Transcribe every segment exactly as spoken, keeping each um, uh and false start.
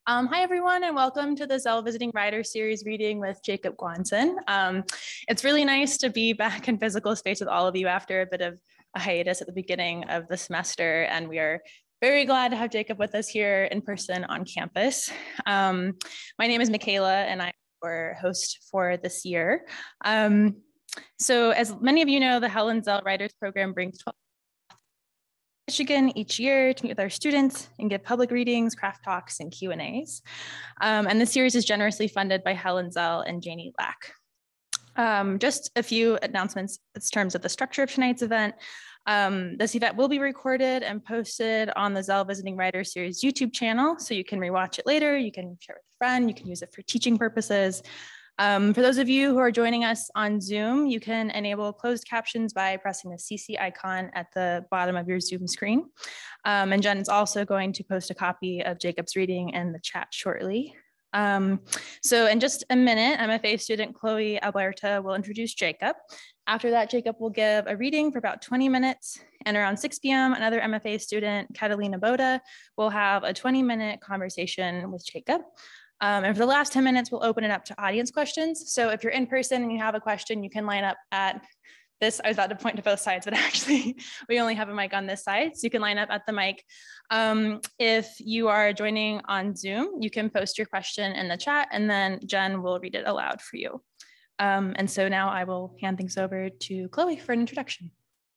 Um, hi, everyone, and welcome to the Zell Visiting Writer Series reading with Jakob Guanzon. Um, it's really nice to be back in physical space with all of you after a bit of a hiatus at the beginning of the semester, and we are very glad to have Jakob with us here in person on campus. Um, my name is Michaela, and I'm your host for this year. Um, so as many of you know, the Helen Zell Writers Program brings twelve Michigan each year to meet with our students and give public readings, craft talks, and Q and A's. Um, and this series is generously funded by Helen Zell and Janie Lack. Um, just a few announcements in terms of the structure of tonight's event. Um, this event will be recorded and posted on the Zell Visiting Writers Series YouTube channel, so you can rewatch it later, you can share it with a friend, you can use it for teaching purposes. Um, for those of you who are joining us on Zoom, you can enable closed captions by pressing the C C icon at the bottom of your Zoom screen. Um, and Jen is also going to post a copy of Jacob's reading in the chat shortly. Um, so in just a minute, M F A student Chloe Alberta will introduce Jakob. After that, Jakob will give a reading for about twenty minutes, and around six p m, another M F A student, Catalina Boda, will have a twenty minute conversation with Jakob. Um, and for the last ten minutes, we'll open it up to audience questions. So if you're in person and you have a question, you can line up at this. I was about to point to both sides, but actually we only have a mic on this side. So you can line up at the mic. Um, if you are joining on Zoom, you can post your question in the chat and then Jen will read it aloud for you. Um, and so now I will hand things over to Chloe for an introduction.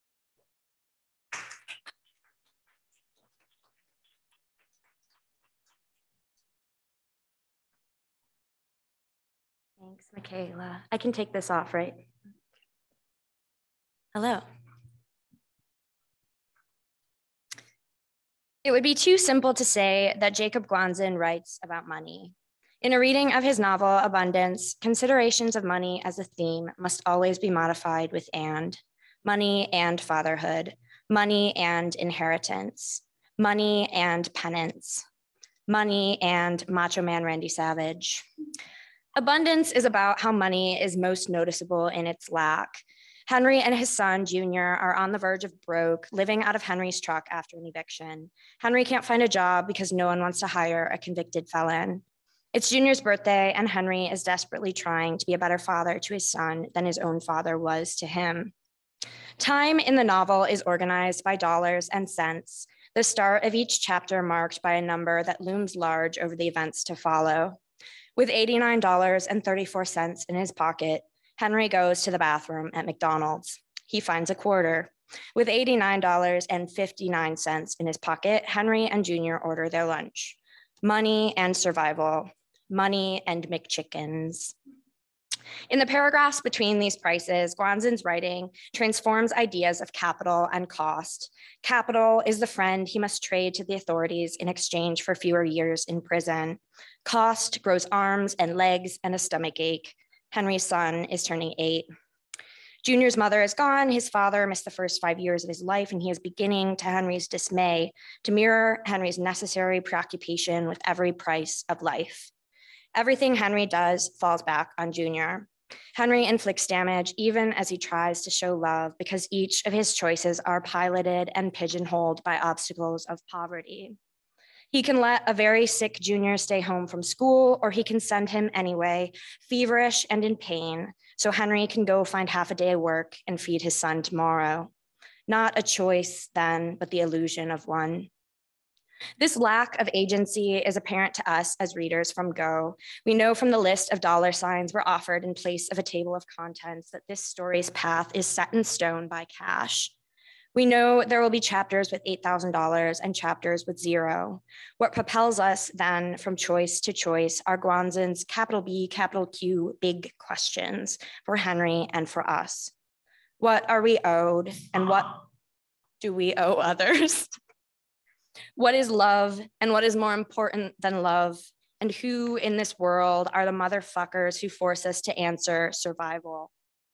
Thanks, Michaela. I can take this off, right? Hello. It would be too simple to say that Jakob Guanzon writes about money. In a reading of his novel, Abundance, considerations of money as a theme must always be modified with and. Money and fatherhood, money and inheritance, money and penance, money and Macho Man Randy Savage. Abundance is about how money is most noticeable in its lack. Henry and his son, Junior, are on the verge of broke, living out of Henry's truck after an eviction. Henry can't find a job because no one wants to hire a convicted felon. It's Junior's birthday, and Henry is desperately trying to be a better father to his son than his own father was to him. Time in the novel is organized by dollars and cents, the start of each chapter marked by a number that looms large over the events to follow. With eighty-nine dollars and thirty-four cents in his pocket, Henry goes to the bathroom at McDonald's. He finds a quarter. With eighty-nine dollars and fifty-nine cents in his pocket, Henry and Junior order their lunch. Money and survival, money and McChickens. In the paragraphs between these prices, Guanzon's writing transforms ideas of capital and cost. Capital is the friend he must trade to the authorities in exchange for fewer years in prison. Cost grows arms and legs and a stomach ache. Henry's son is turning eight. Junior's mother is gone. His father missed the first five years of his life, and he is beginning, to Henry's dismay, to mirror Henry's necessary preoccupation with every price of life. Everything Henry does falls back on Junior. Henry inflicts damage even as he tries to show love because each of his choices are piloted and pigeonholed by obstacles of poverty. He can let a very sick Junior stay home from school, or he can send him anyway, feverish and in pain, so Henry can go find half a day of work and feed his son tomorrow. Not a choice then, but the illusion of one. This lack of agency is apparent to us as readers from Go. We know from the list of dollar signs we're offered in place of a table of contents that this story's path is set in stone by cash. We know there will be chapters with eight thousand dollars and chapters with zero. What propels us then from choice to choice are Guanzon's capital B, capital Q, big questions for Henry and for us. What are we owed, and what do we owe others? What is love, and what is more important than love? And who in this world are the motherfuckers who force us to answer survival?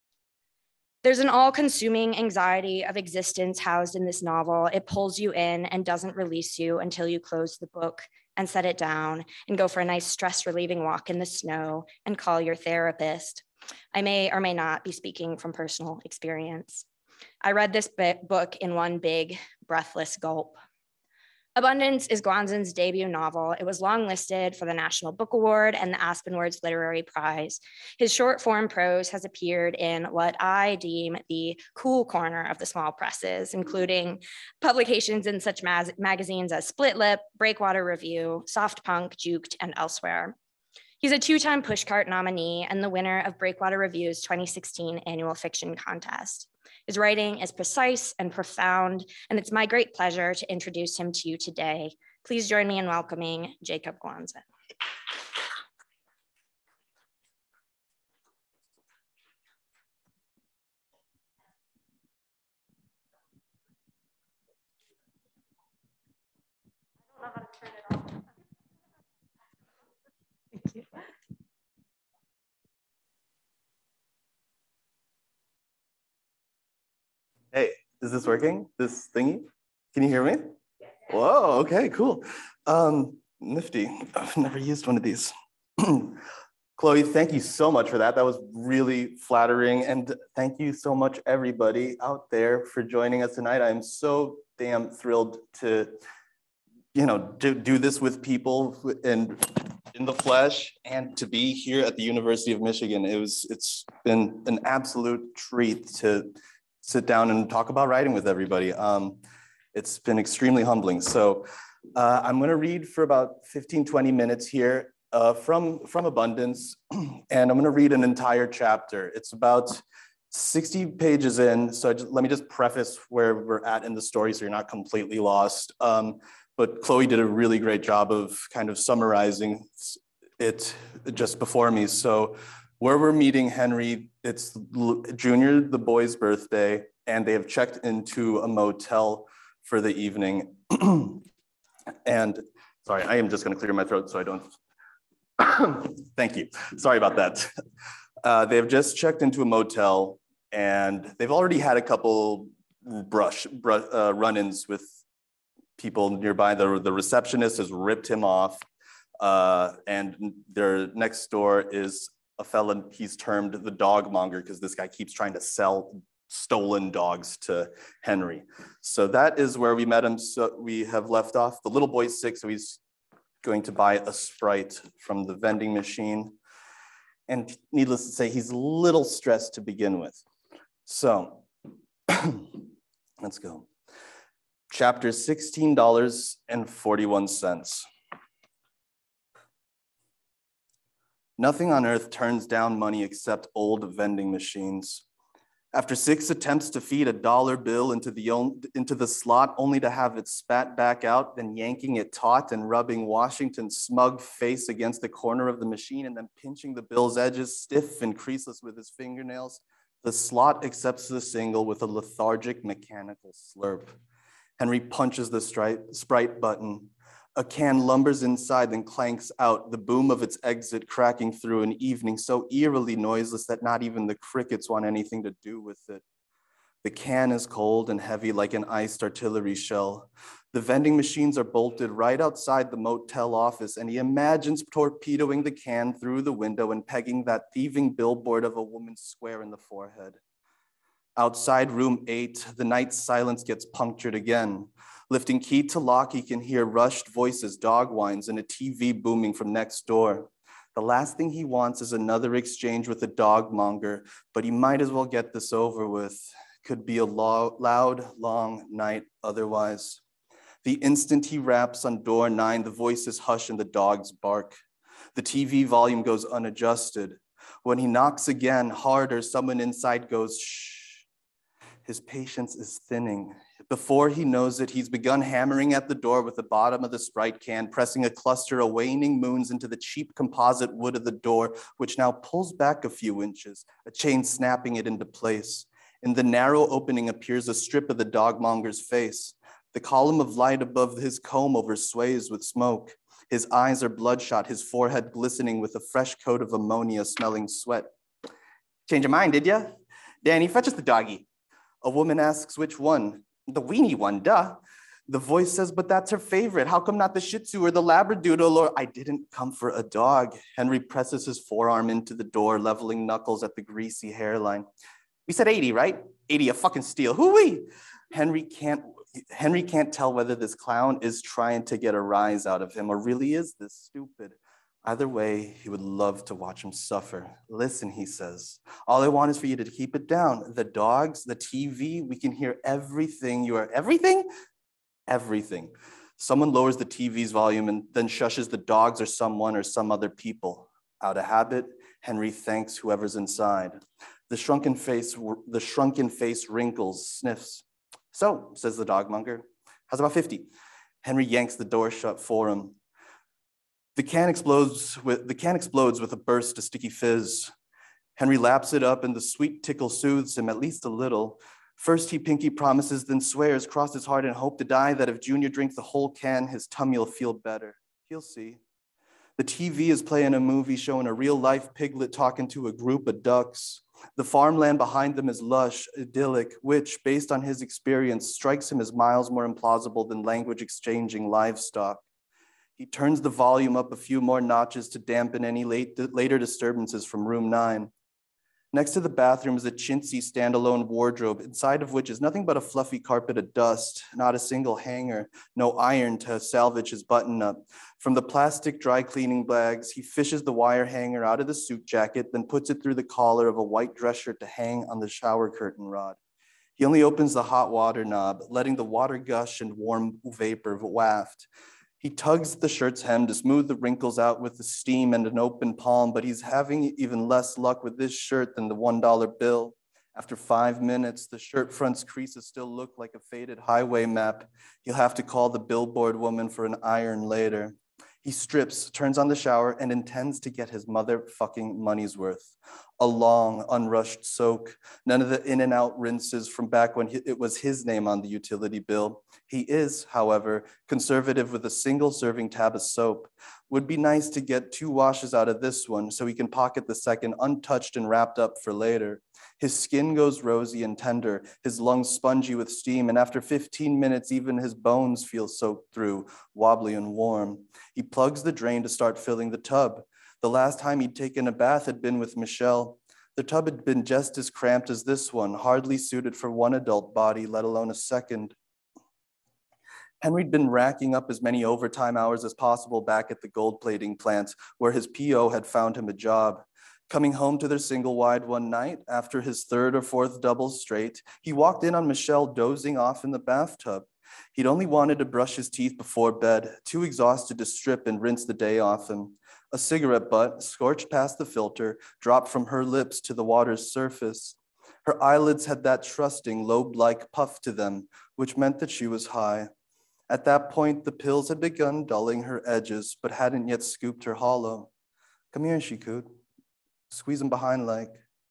There's an all-consuming anxiety of existence housed in this novel. It pulls you in and doesn't release you until you close the book and set it down and go for a nice stress-relieving walk in the snow and call your therapist. I may or may not be speaking from personal experience. I read this book in one big, breathless gulp. Abundance is Guanzon's debut novel. It was longlisted for the National Book Award and the Aspenwords Literary Prize. His short form prose has appeared in what I deem the cool corner of the small presses, including publications in such mag magazines as Split Lip, Breakwater Review, Soft Punk, Juked, and elsewhere. He's a two-time Pushcart nominee and the winner of Breakwater Review's twenty sixteen annual fiction contest. His writing is precise and profound, and it's my great pleasure to introduce him to you today. Please join me in welcoming Jakob Guanzon. I don't know how to turn it off. Thank you. Hey, is this working? This thingy? Can you hear me? Whoa, okay, cool. Um, nifty. I've never used one of these. Chloe, thank you so much for that. That was really flattering. And thank you so much, everybody out there, for joining us tonight. I'm so damn thrilled to, you know, do, do this with people and in the flesh and to be here at the University of Michigan. It was, it's been an absolute treat to sit down and talk about writing with everybody. Um, it's been extremely humbling. So uh, I'm gonna read for about fifteen, twenty minutes here uh, from, from Abundance, and I'm gonna read an entire chapter. It's about sixty pages in, so just, let me just preface where we're at in the story so you're not completely lost. Um, but Chloe did a really great job of kind of summarizing it just before me. So where we're meeting Henry, it's Junior, the boy's birthday, and they have checked into a motel for the evening. And sorry, I am just gonna clear my throat so I don't, thank you. Sorry about that. Uh, they have just checked into a motel and they've already had a couple brush, brush uh, run-ins with people nearby. The, the receptionist has ripped him off. Uh, and their next door is a fella he's termed the dog monger because this guy keeps trying to sell stolen dogs to Henry. So that is where we met him. So we have left off. The little boy's sick, so he's going to buy a Sprite from the vending machine. And needless to say, he's a little stressed to begin with. So let's go. Chapter sixteen dollars and forty-one cents. Nothing on earth turns down money except old vending machines. After six attempts to feed a dollar bill into the, into the slot only to have it spat back out, then yanking it taut and rubbing Washington's smug face against the corner of the machine and then pinching the bill's edges stiff and creaseless with his fingernails, the slot accepts the single with a lethargic mechanical slurp. Henry punches the Sprite button. A can lumbers inside, then clanks out, the boom of its exit cracking through an evening so eerily noiseless that not even the crickets want anything to do with it. The can is cold and heavy like an iced artillery shell. The vending machines are bolted right outside the motel office, and he imagines torpedoing the can through the window and pegging that thieving billboard of a woman square in the forehead. Outside room eight, the night silence gets punctured again. Lifting key to lock, he can hear rushed voices, dog whines, and a T V booming from next door. The last thing he wants is another exchange with a dog monger, but he might as well get this over with. Could be a lo- loud, long night otherwise. The instant he raps on door nine, the voices hush and the dogs bark. The T V volume goes unadjusted. When he knocks again, harder, someone inside goes, shh. His patience is thinning. Before he knows it, he's begun hammering at the door with the bottom of the Sprite can, pressing a cluster of waning moons into the cheap composite wood of the door, which now pulls back a few inches, a chain snapping it into place. In the narrow opening appears a strip of the dogmonger's face. The column of light above his comb-over sways with smoke. His eyes are bloodshot, his forehead glistening with a fresh coat of ammonia-smelling sweat. Change your mind, did ya? Danny, fetch us the doggy. A woman asks which one. The weenie one, duh. The voice says, but that's her favorite. How come not the Shih Tzu or the Labradoodle or I didn't come for a dog. Henry presses his forearm into the door, leveling knuckles at the greasy hairline. We said eighty, right? eighty a fucking steal. Hoo-wee. Henry can't, Henry can't tell whether this clown is trying to get a rise out of him or really is this stupid. Either way, he would love to watch him suffer. Listen, he says, all I want is for you to keep it down. The dogs, the T V, we can hear everything. You are everything? Everything. Someone lowers the T V's volume and then shushes the dogs or someone or some other people. Out of habit, Henry thanks whoever's inside. The shrunken face, the shrunken face wrinkles, sniffs. So, says the dogmonger, how's about fifty? Henry yanks the door shut for him. The can explodes with, the can explodes with a burst of sticky fizz. Henry laps it up and the sweet tickle soothes him at least a little. First he pinky promises, then swears, cross his heart and hope to die that if Junior drinks the whole can, his tummy will feel better. He'll see. The T V is playing a movie showing a real-life piglet talking to a group of ducks. The farmland behind them is lush, idyllic, which, based on his experience, strikes him as miles more implausible than language-exchanging livestock. He turns the volume up a few more notches to dampen any late, later disturbances from room nine. Next to the bathroom is a chintzy standalone wardrobe, inside of which is nothing but a fluffy carpet of dust, not a single hanger, no iron to salvage his button-up. From the plastic dry cleaning bags, he fishes the wire hanger out of the suit jacket, then puts it through the collar of a white dress shirt to hang on the shower curtain rod. He only opens the hot water knob, letting the water gush and warm vapor waft. He tugs the shirt's hem to smooth the wrinkles out with the steam and an open palm, but he's having even less luck with this shirt than the one dollar bill. After five minutes, the shirt front's creases still look like a faded highway map. He'll have to call the billboard woman for an iron later. He strips, turns on the shower, and intends to get his motherfucking money's worth. A long, unrushed soak. None of the in and out rinses from back when it was his name on the utility bill. He is, however, conservative with a single serving tab of soap. Would be nice to get two washes out of this one so he can pocket the second untouched and wrapped up for later. His skin goes rosy and tender, his lungs spongy with steam, and after fifteen minutes, even his bones feel soaked through, wobbly and warm. He plugs the drain to start filling the tub. The last time he'd taken a bath had been with Michelle. The tub had been just as cramped as this one, hardly suited for one adult body, let alone a second. Henry'd been racking up as many overtime hours as possible back at the gold plating plant, where his P O had found him a job. Coming home to their single wide one night, after his third or fourth double straight, he walked in on Michelle dozing off in the bathtub. He'd only wanted to brush his teeth before bed, too exhausted to strip and rinse the day off him. A cigarette butt, scorched past the filter, dropped from her lips to the water's surface. Her eyelids had that trusting, lobe-like puff to them, which meant that she was high. At that point, the pills had begun dulling her edges, but hadn't yet scooped her hollow. Come here, she cooed. Squeeze him behind leg.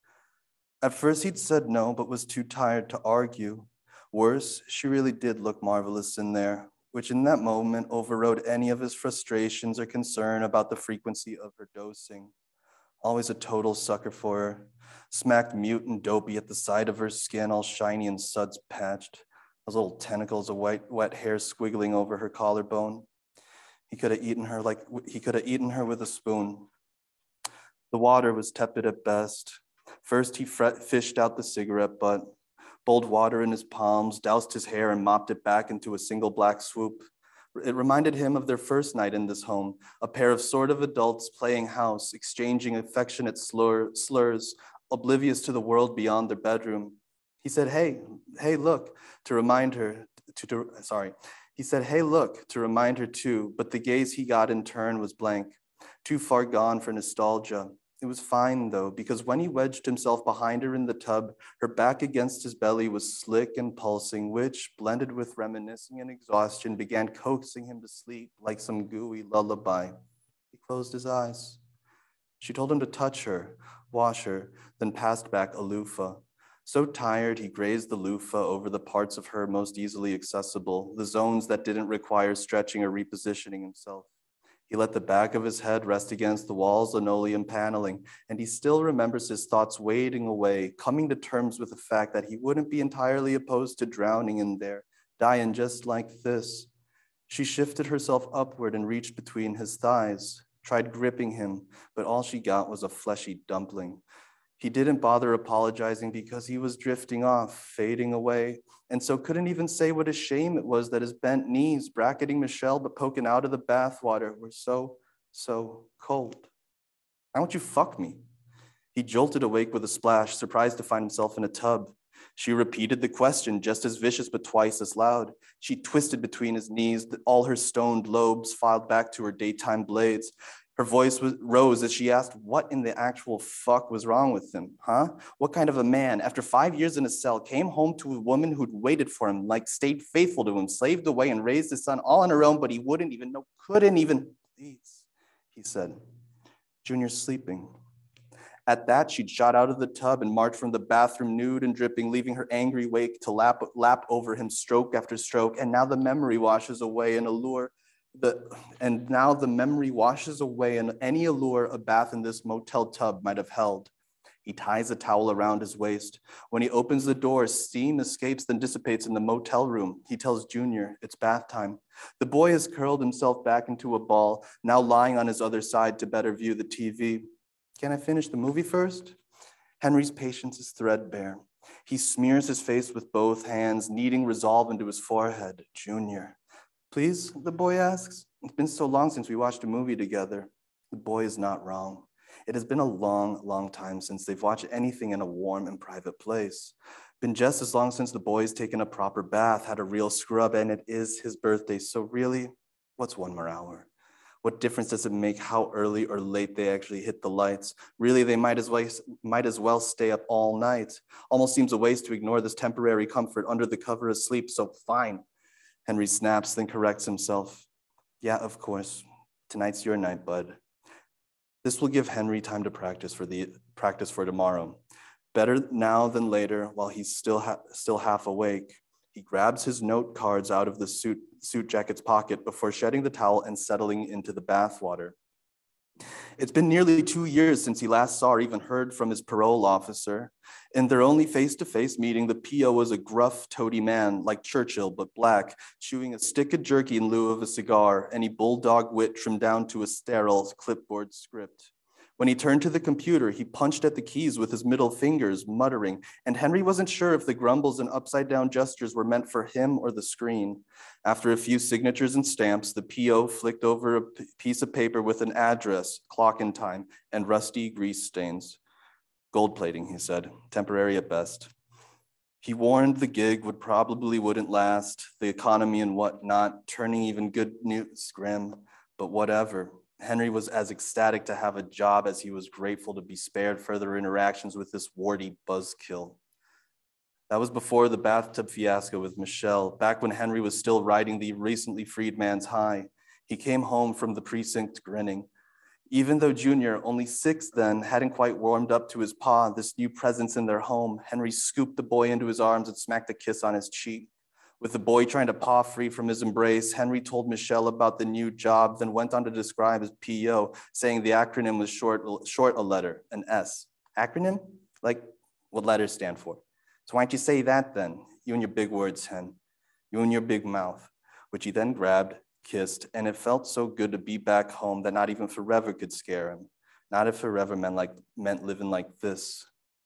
At first he'd said no, but was too tired to argue. Worse, she really did look marvelous in there, which in that moment overrode any of his frustrations or concern about the frequency of her dosing. Always a total sucker for her, smacked mute and dopey at the side of her skin, all shiny and suds patched, those little tentacles of white, wet hair squiggling over her collarbone. He could have eaten her like he could have eaten her with a spoon. The water was tepid at best. First, he fret, fished out the cigarette butt, bowled water in his palms, doused his hair, and mopped it back into a single black swoop. It reminded him of their first night in this home, a pair of sort of adults playing house, exchanging affectionate slur, slurs, oblivious to the world beyond their bedroom. He said, hey, hey, look, to remind her, to, to sorry. He said, hey, look, to remind her too, but the gaze he got in turn was blank. Too far gone for nostalgia. It was fine though, because when he wedged himself behind her in the tub, her back against his belly was slick and pulsing, which, blended with reminiscing and exhaustion, began coaxing him to sleep like some gooey lullaby. He closed his eyes. She told him to touch her, wash her, then passed back a loofah. So tired, he grazed the loofah over the parts of her most easily accessible, the zones that didn't require stretching or repositioning himself. He let the back of his head rest against the wall's linoleum paneling, and he still remembers his thoughts wading away, coming to terms with the fact that he wouldn't be entirely opposed to drowning in there, dying just like this. She shifted herself upward and reached between his thighs, tried gripping him, but all she got was a fleshy dumpling. He didn't bother apologizing because he was drifting off, fading away, and so couldn't even say what a shame it was that his bent knees, bracketing Michelle but poking out of the bathwater, were so, so cold. Why won't you fuck me? He jolted awake with a splash, surprised to find himself in a tub. She repeated the question, just as vicious but twice as loud. She twisted between his knees, all her stoned lobes filed back to her daytime blades. Her voice was, rose as she asked what in the actual fuck was wrong with him, huh? What kind of a man, after five years in a cell, came home to a woman who'd waited for him, like stayed faithful to him, slaved away and raised his son all on her own, but he wouldn't even know, couldn't even, please, he said. Junior's sleeping. At that, she'd shot out of the tub and marched from the bathroom nude and dripping, leaving her angry wake to lap, lap over him stroke after stroke. And now the memory washes away an allure, the, and now the memory washes away in any allure a bath in this motel tub might have held. He ties a towel around his waist. When he opens the door, steam escapes then dissipates in the motel room. He tells Junior it's bath time. The boy has curled himself back into a ball, now lying on his other side to better view the T V. Can I finish the movie first? Henry's patience is threadbare. He smears his face with both hands, kneading resolve into his forehead. Junior. Please, the boy asks. It's been so long since we watched a movie together. The boy is not wrong. It has been a long, long time since they've watched anything in a warm and private place. Been just as long since the boy's taken a proper bath, had a real scrub, and it is his birthday. So really, what's one more hour? What difference does it make how early or late they actually hit the lights? Really, they might as well, might as well stay up all night. Almost seems a waste to ignore this temporary comfort under the cover of sleep, so fine. Henry snaps, then corrects himself. Yeah, of course. Tonight's your night, bud. This will give Henry time to practice for the practice for tomorrow. Better now than later, while he's still ha still half awake. He grabs his note cards out of the suit, suit jacket's pocket before shedding the towel and settling into the bathwater. It's been nearly two years since he last saw or even heard from his parole officer. In their only face-to-face meeting, the P O was a gruff, toady man, like Churchill, but black, chewing a stick of jerky in lieu of a cigar, any bulldog wit trimmed down to a sterile clipboard script. When he turned to the computer, he punched at the keys with his middle fingers, muttering, and Henry wasn't sure if the grumbles and upside-down gestures were meant for him or the screen. After a few signatures and stamps, the P O flicked over a piece of paper with an address, clock and time, and rusty grease stains. Gold plating, he said, temporary at best. He warned the gig would probably wouldn't last, the economy and whatnot, turning even good news grim, but whatever. Henry was as ecstatic to have a job as he was grateful to be spared further interactions with this warty buzzkill. That was before the bathtub fiasco with Michelle, back when Henry was still riding the recently freed man's high. He came home from the precinct grinning. Even though Junior, only six then, hadn't quite warmed up to his paw, this new presence in their home, Henry scooped the boy into his arms and smacked a kiss on his cheek. With the boy trying to paw free from his embrace, Henry told Michelle about the new job, then went on to describe his P O, saying the acronym was short, short a letter, an S. Acronym? Like what letters stand for? So why don't you say that then? You and your big words, Hen. You and your big mouth, which he then grabbed, kissed, and it felt so good to be back home that not even forever could scare him. Not if forever meant, like, meant living like this.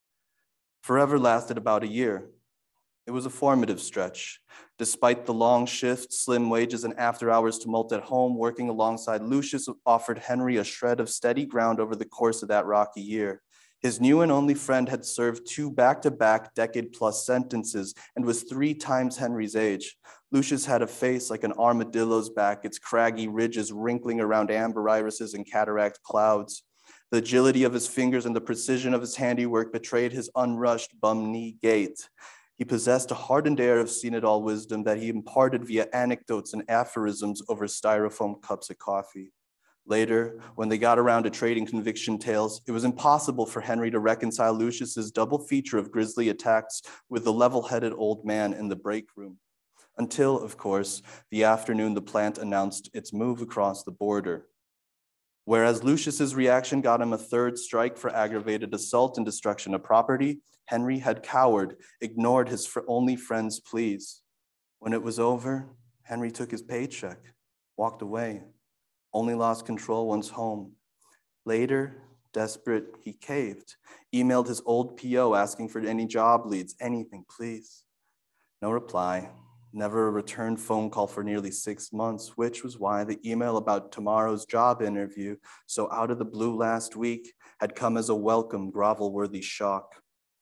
Forever lasted about a year. It was a formative stretch. Despite the long shifts, slim wages, and after-hours tumult at home, working alongside Lucius offered Henry a shred of steady ground over the course of that rocky year. His new and only friend had served two back-to-back decade-plus sentences and was three times Henry's age. Lucius had a face like an armadillo's back, its craggy ridges wrinkling around amber irises and cataract clouds. The agility of his fingers and the precision of his handiwork betrayed his unrushed bum-knee gait. He possessed a hardened air of seen-it-all wisdom that he imparted via anecdotes and aphorisms over styrofoam cups of coffee. Later, when they got around to trading conviction tales, it was impossible for Henry to reconcile Lucius's double feature of grisly attacks with the level-headed old man in the break room. Until, of course, the afternoon the plant announced its move across the border. Whereas Lucius's reaction got him a third strike for aggravated assault and destruction of property, Henry had cowered, ignored his fr- only friend's pleas. When it was over, Henry took his paycheck, walked away, only lost control once home. Later, Desperate, he caved, emailed his old P O asking for any job leads, anything, please. No reply, never a return phone call for nearly six months, which was why the email about tomorrow's job interview, so out of the blue last week, had come as a welcome, grovel-worthy shock.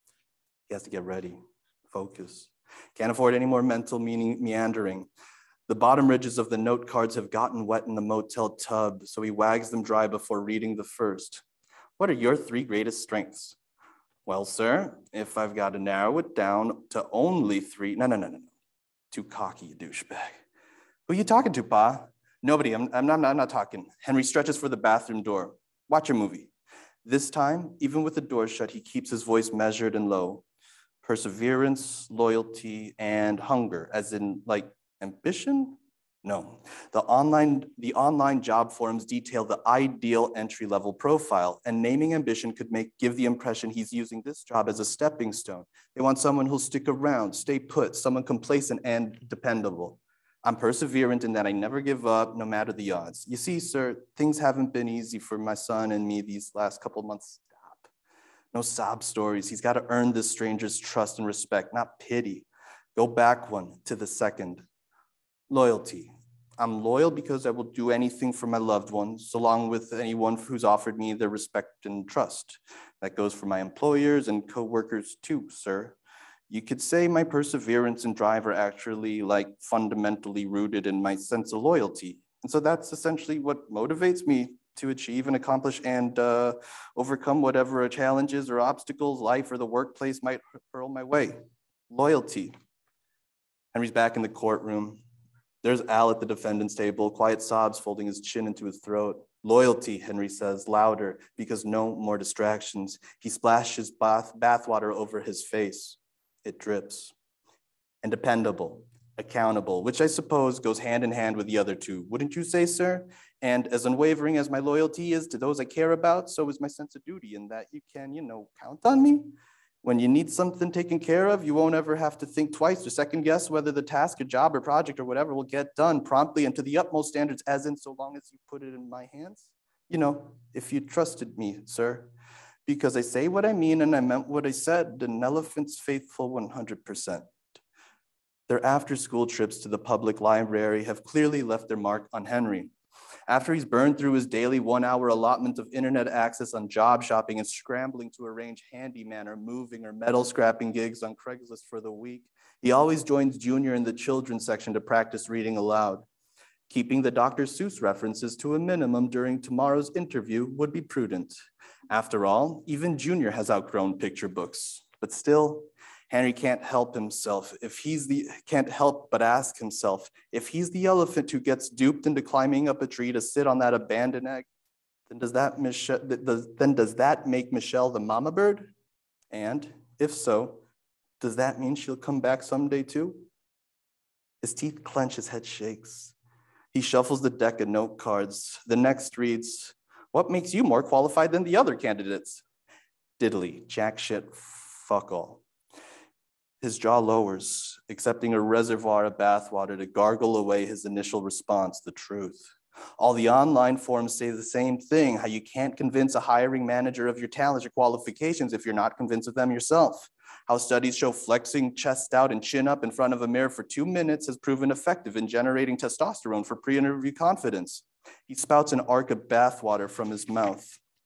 He has to get ready, focus. Can't afford any more mental meaning meandering. The bottom ridges of the note cards have gotten wet in the motel tub, so he wags them dry before reading the first. What are your three greatest strengths? Well, sir, if I've got to narrow it down to only three, no, no, no, no, no. Too cocky, you douchebag. Who you talking to, Pa? Nobody, I'm, I'm, not, I'm not talking. Henry stretches for the bathroom door. Watch a movie. This time, even with the door shut, he keeps his voice measured and low. Perseverance, loyalty, and hunger, as in like ambition? No. The online, the online job forums detail the ideal entry-level profile, and naming ambition could make give the impression he's using this job as a stepping stone. They want someone who'll stick around, stay put, someone complacent and dependable. I'm perseverant in that I never give up, no matter the odds. You see, sir, things haven't been easy for my son and me these last couple of months. Stop. No sob stories. He's got to earn this stranger's trust and respect, not pity. Go back one to the second. Loyalty. I'm loyal because I will do anything for my loved ones, along with anyone who's offered me their respect and trust. That goes for my employers and coworkers too, sir. You could say my perseverance and drive are actually like fundamentally rooted in my sense of loyalty. And so that's essentially what motivates me to achieve and accomplish and uh, overcome whatever challenges or obstacles life or the workplace might hurl my way. Loyalty. Henry's back in the courtroom. There's Al at the defendant's table, quiet sobs folding his chin into his throat. Loyalty, Henry says, louder, because no more distractions. He splashes bath bathwater over his face. It drips. And dependable, accountable, which I suppose goes hand in hand with the other two. Wouldn't you say, sir? And as unwavering as my loyalty is to those I care about, so is my sense of duty in that you can, you know, count on me. When you need something taken care of, you won't ever have to think twice or second guess whether the task or job or project or whatever will get done promptly and to the utmost standards, as in so long as you put it in my hands. You know, if you trusted me, sir, because I say what I mean and I meant what I said, an elephant's faithful one hundred percent. Their after-school trips to the public library have clearly left their mark on Henry. After he's burned through his daily one-hour allotment of internet access on job shopping and scrambling to arrange handyman or moving or metal scrapping gigs on Craigslist for the week, he always joins Junior in the children's section to practice reading aloud. Keeping the Doctor Seuss references to a minimum during tomorrow's interview would be prudent. After all, even Junior has outgrown picture books, but still, Henry can't help himself if he's the, can't help but ask himself, if he's the elephant who gets duped into climbing up a tree to sit on that abandoned egg, then does that, Michelle, then does that make Michelle the mama bird? And if so, does that mean she'll come back someday too? His teeth clench, his head shakes. He shuffles the deck of note cards. The next reads, what makes you more qualified than the other candidates? Diddly, jack shit, fuck all. His jaw lowers, accepting a reservoir of bathwater to gargle away his initial response, the truth. All the online forums say the same thing, how you can't convince a hiring manager of your talents or qualifications if you're not convinced of them yourself. How studies show flexing chest out and chin up in front of a mirror for two minutes has proven effective in generating testosterone for pre-interview confidence. He spouts an arc of bathwater from his mouth.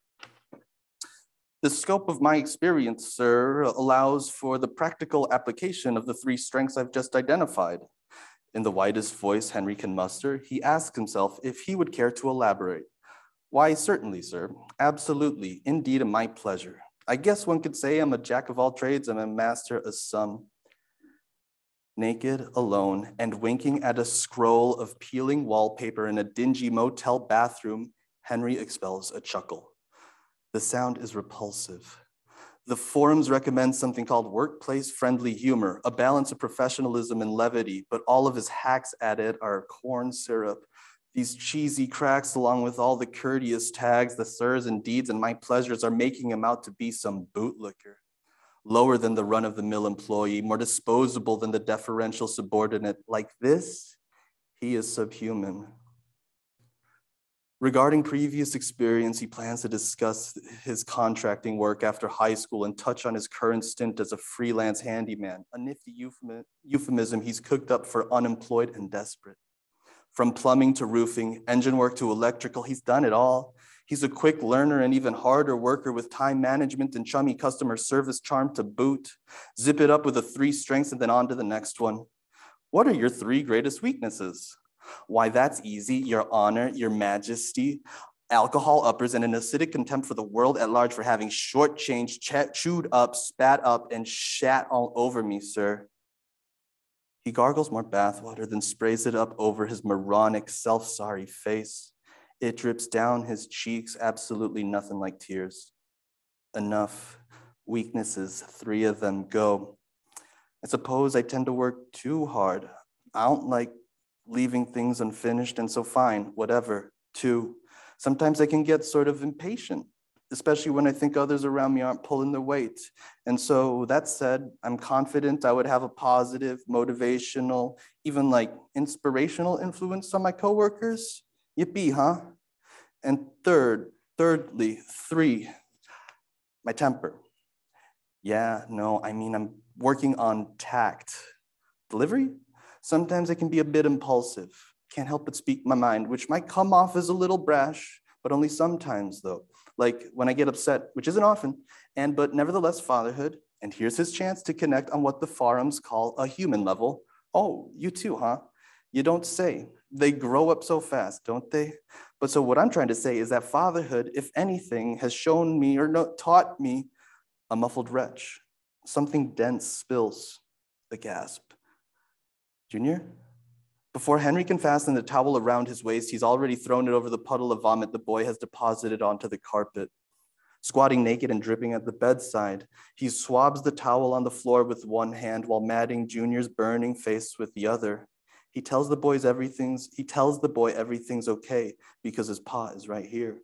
The scope of my experience, sir, allows for the practical application of the three strengths I've just identified. In the widest voice Henry can muster, he asks himself if he would care to elaborate. Why, certainly, sir. Absolutely. Indeed, my pleasure. I guess one could say I'm a jack of all trades and a master of some. Naked, alone, and winking at a scroll of peeling wallpaper in a dingy motel bathroom, Henry expels a chuckle. The sound is repulsive. The forums recommend something called workplace-friendly humor, a balance of professionalism and levity, but all of his hacks at it are corn syrup. These cheesy cracks, along with all the courteous tags, the sirs and deeds and my pleasures, are making him out to be some bootlicker. Lower than the run-of-the-mill employee, more disposable than the deferential subordinate. Like this, he is subhuman. Regarding previous experience, he plans to discuss his contracting work after high school and touch on his current stint as a freelance handyman, a nifty euphemism he's cooked up for unemployed and desperate. From plumbing to roofing, engine work to electrical, he's done it all. He's a quick learner and even harder worker with time management and chummy customer service charm to boot. Zip it up with the three strengths and then on to the next one. What are your three greatest weaknesses? Why, that's easy. Your honor, your majesty, alcohol uppers, and an acidic contempt for the world at large for having shortchanged, ch- chewed up, spat up, and shat all over me, sir. He gargles more bathwater than sprays it up over his moronic, self-sorry face. It drips down his cheeks, absolutely nothing like tears. Enough. Weaknesses, three of them, go. I suppose I tend to work too hard. I don't like leaving things unfinished, and so fine, whatever. Two, sometimes I can get sort of impatient, especially when I think others around me aren't pulling their weight. And so that said, I'm confident I would have a positive, motivational, even like inspirational influence on my coworkers. Yippee, huh? And third, thirdly, three, my temper. Yeah, no, I mean, I'm working on tact. Delivery? Sometimes I can be a bit impulsive. Can't help but speak my mind, which might come off as a little brash, but only sometimes though. Like when I get upset, which isn't often, and but nevertheless fatherhood, and here's his chance to connect on what the forums call a human level. Oh, you too, huh? You don't say. They grow up so fast, don't they? But so what I'm trying to say is that fatherhood, if anything, has shown me or no, taught me a muffled wretch. Something dense spills, a gasp. Junior? Before Henry can fasten the towel around his waist, he's already thrown it over the puddle of vomit the boy has deposited onto the carpet. Squatting naked and dripping at the bedside, he swabs the towel on the floor with one hand while matting Junior's burning face with the other. He tells the boys everything's, he tells the boy everything's okay because his paw is right here.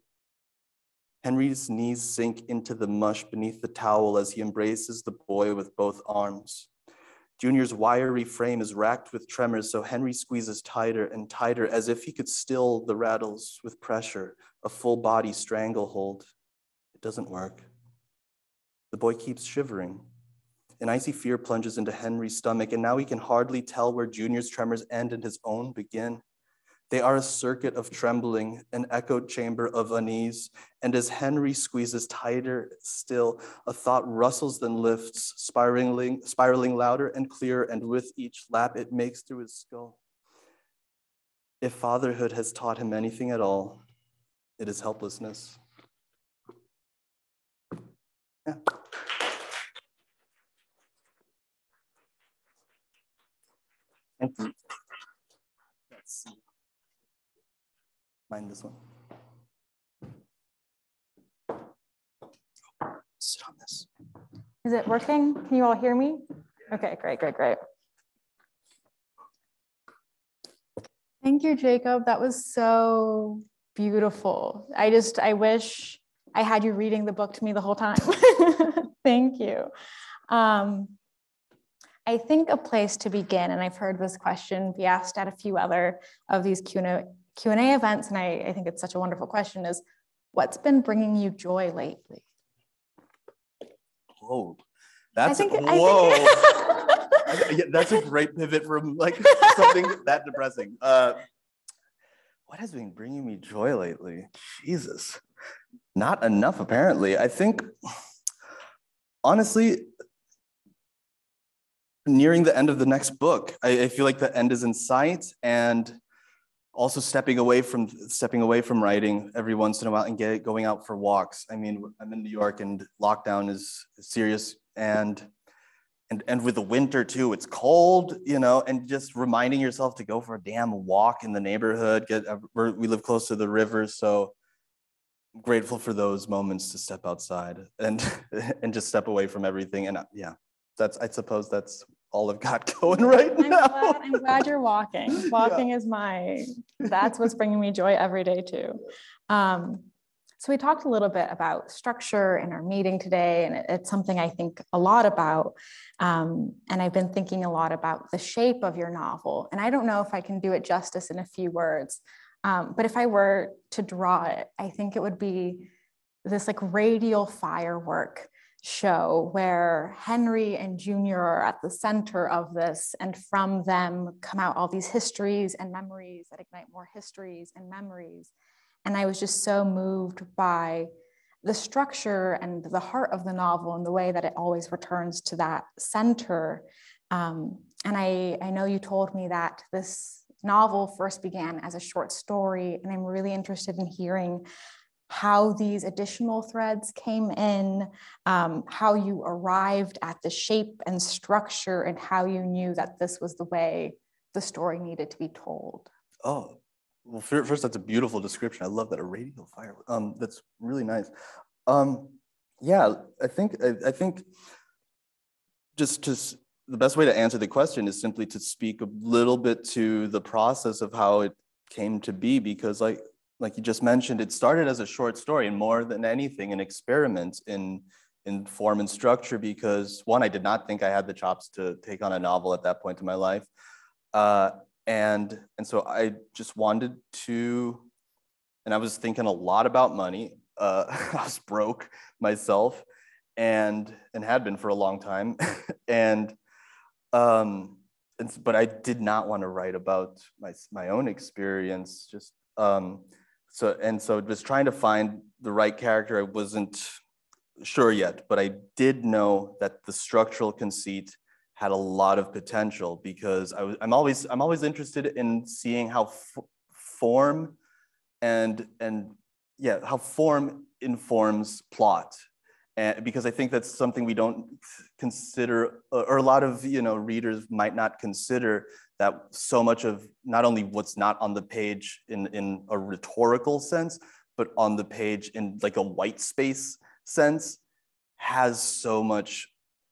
Henry's knees sink into the mush beneath the towel as he embraces the boy with both arms. Junior's wiry frame is racked with tremors, so Henry squeezes tighter and tighter as if he could still the rattles with pressure, a full body stranglehold. It doesn't work. The boy keeps shivering. An icy fear plunges into Henry's stomach, and now he can hardly tell where Junior's tremors end and his own begin. They are a circuit of trembling, an echoed chamber of unease, and as Henry squeezes tighter still, a thought rustles then lifts, spiraling, spiraling louder and clearer, and with each lap it makes through his skull. If fatherhood has taught him anything at all, it is helplessness. Yeah. Thank you. Let's see. Mind this one. Sit on this. Is it working? Can you all hear me? Okay, great, great, great. Thank you, Jacob. That was so beautiful. I just, I wish I had you reading the book to me the whole time. Thank you. Um, I think a place to begin, and I've heard this question be asked at a few other of these Q and A Q and A events, and I, I think it's such a wonderful question, is what's been bringing you joy lately? Whoa, that's, I think, whoa. I think... yeah, that's a great pivot from like something that depressing. Uh, what has been bringing me joy lately? Jesus, not enough apparently. I think, honestly, nearing the end of the next book, I, I feel like the end is in sight, and also stepping away from stepping away from writing every once in a while and get, going out for walks. I mean, I'm in New York and lockdown is serious, and and and with the winter too, it's cold, you know, and just reminding yourself to go for a damn walk in the neighborhood. Get we're, we live close to the river, so I'm grateful for those moments to step outside and and just step away from everything. And yeah, that's I suppose that's all I've got going right I'm now. Glad, I'm glad you're walking. Walking yeah. is my, that's what's bringing me joy every day too. Um, so we talked a little bit about structure in our meeting today, and it, it's something I think a lot about. Um, and I've been thinking a lot about the shape of your novel. And I don't know if I can do it justice in a few words. Um, but if I were to draw it, I think it would be this like radial firework show where Henry and Junior are at the center of this, and from them come out all these histories and memories that ignite more histories and memories. And I was just so moved by the structure and the heart of the novel and the way that it always returns to that center. Um, and I, I know you told me that this novel first began as a short story, and I'm really interested in hearing how these additional threads came in, um, how you arrived at the shape and structure, and how you knew that this was the way the story needed to be told. Oh, well, first, that's a beautiful description. I love that, a radial fire. Um, that's really nice. Um, yeah, I think, I, I think just to, the best way to answer the question is simply to speak a little bit to the process of how it came to be, because like, like you just mentioned, it started as a short story, and more than anything, an experiment in, in form and structure, because one, I did not think I had the chops to take on a novel at that point in my life. Uh, and, and so I just wanted to, and I was thinking a lot about money. Uh, I was broke myself, and, and had been for a long time. and, um, and, but I did not want to write about my, my own experience, just, um, So, and so just trying to find the right character, I wasn't sure yet, but I did know that the structural conceit had a lot of potential, because I was, I'm always, I'm always interested in seeing how f form and, and yeah, how form informs plot. And because I think that's something we don't consider, or a lot of, you know, readers might not consider, that so much of not only what's not on the page in, in a rhetorical sense, but on the page in like a white space sense, has so much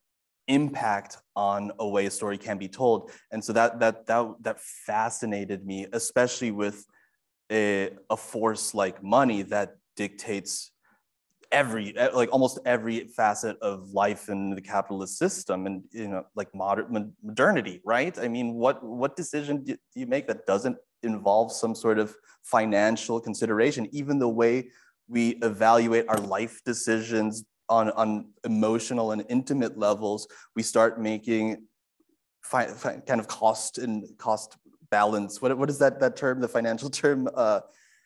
impact on a way a story can be told. And so that, that, that, that fascinated me, especially with a, a force like money that dictates every, like almost every facet of life in the capitalist system, and, you know, like modern modernity, right? I mean, what, what decision do you make that doesn't involve some sort of financial consideration? Even the way we evaluate our life decisions on, on emotional and intimate levels, we start making fi fi kind of cost and cost balance. What, what is that, that term, the financial term? Uh,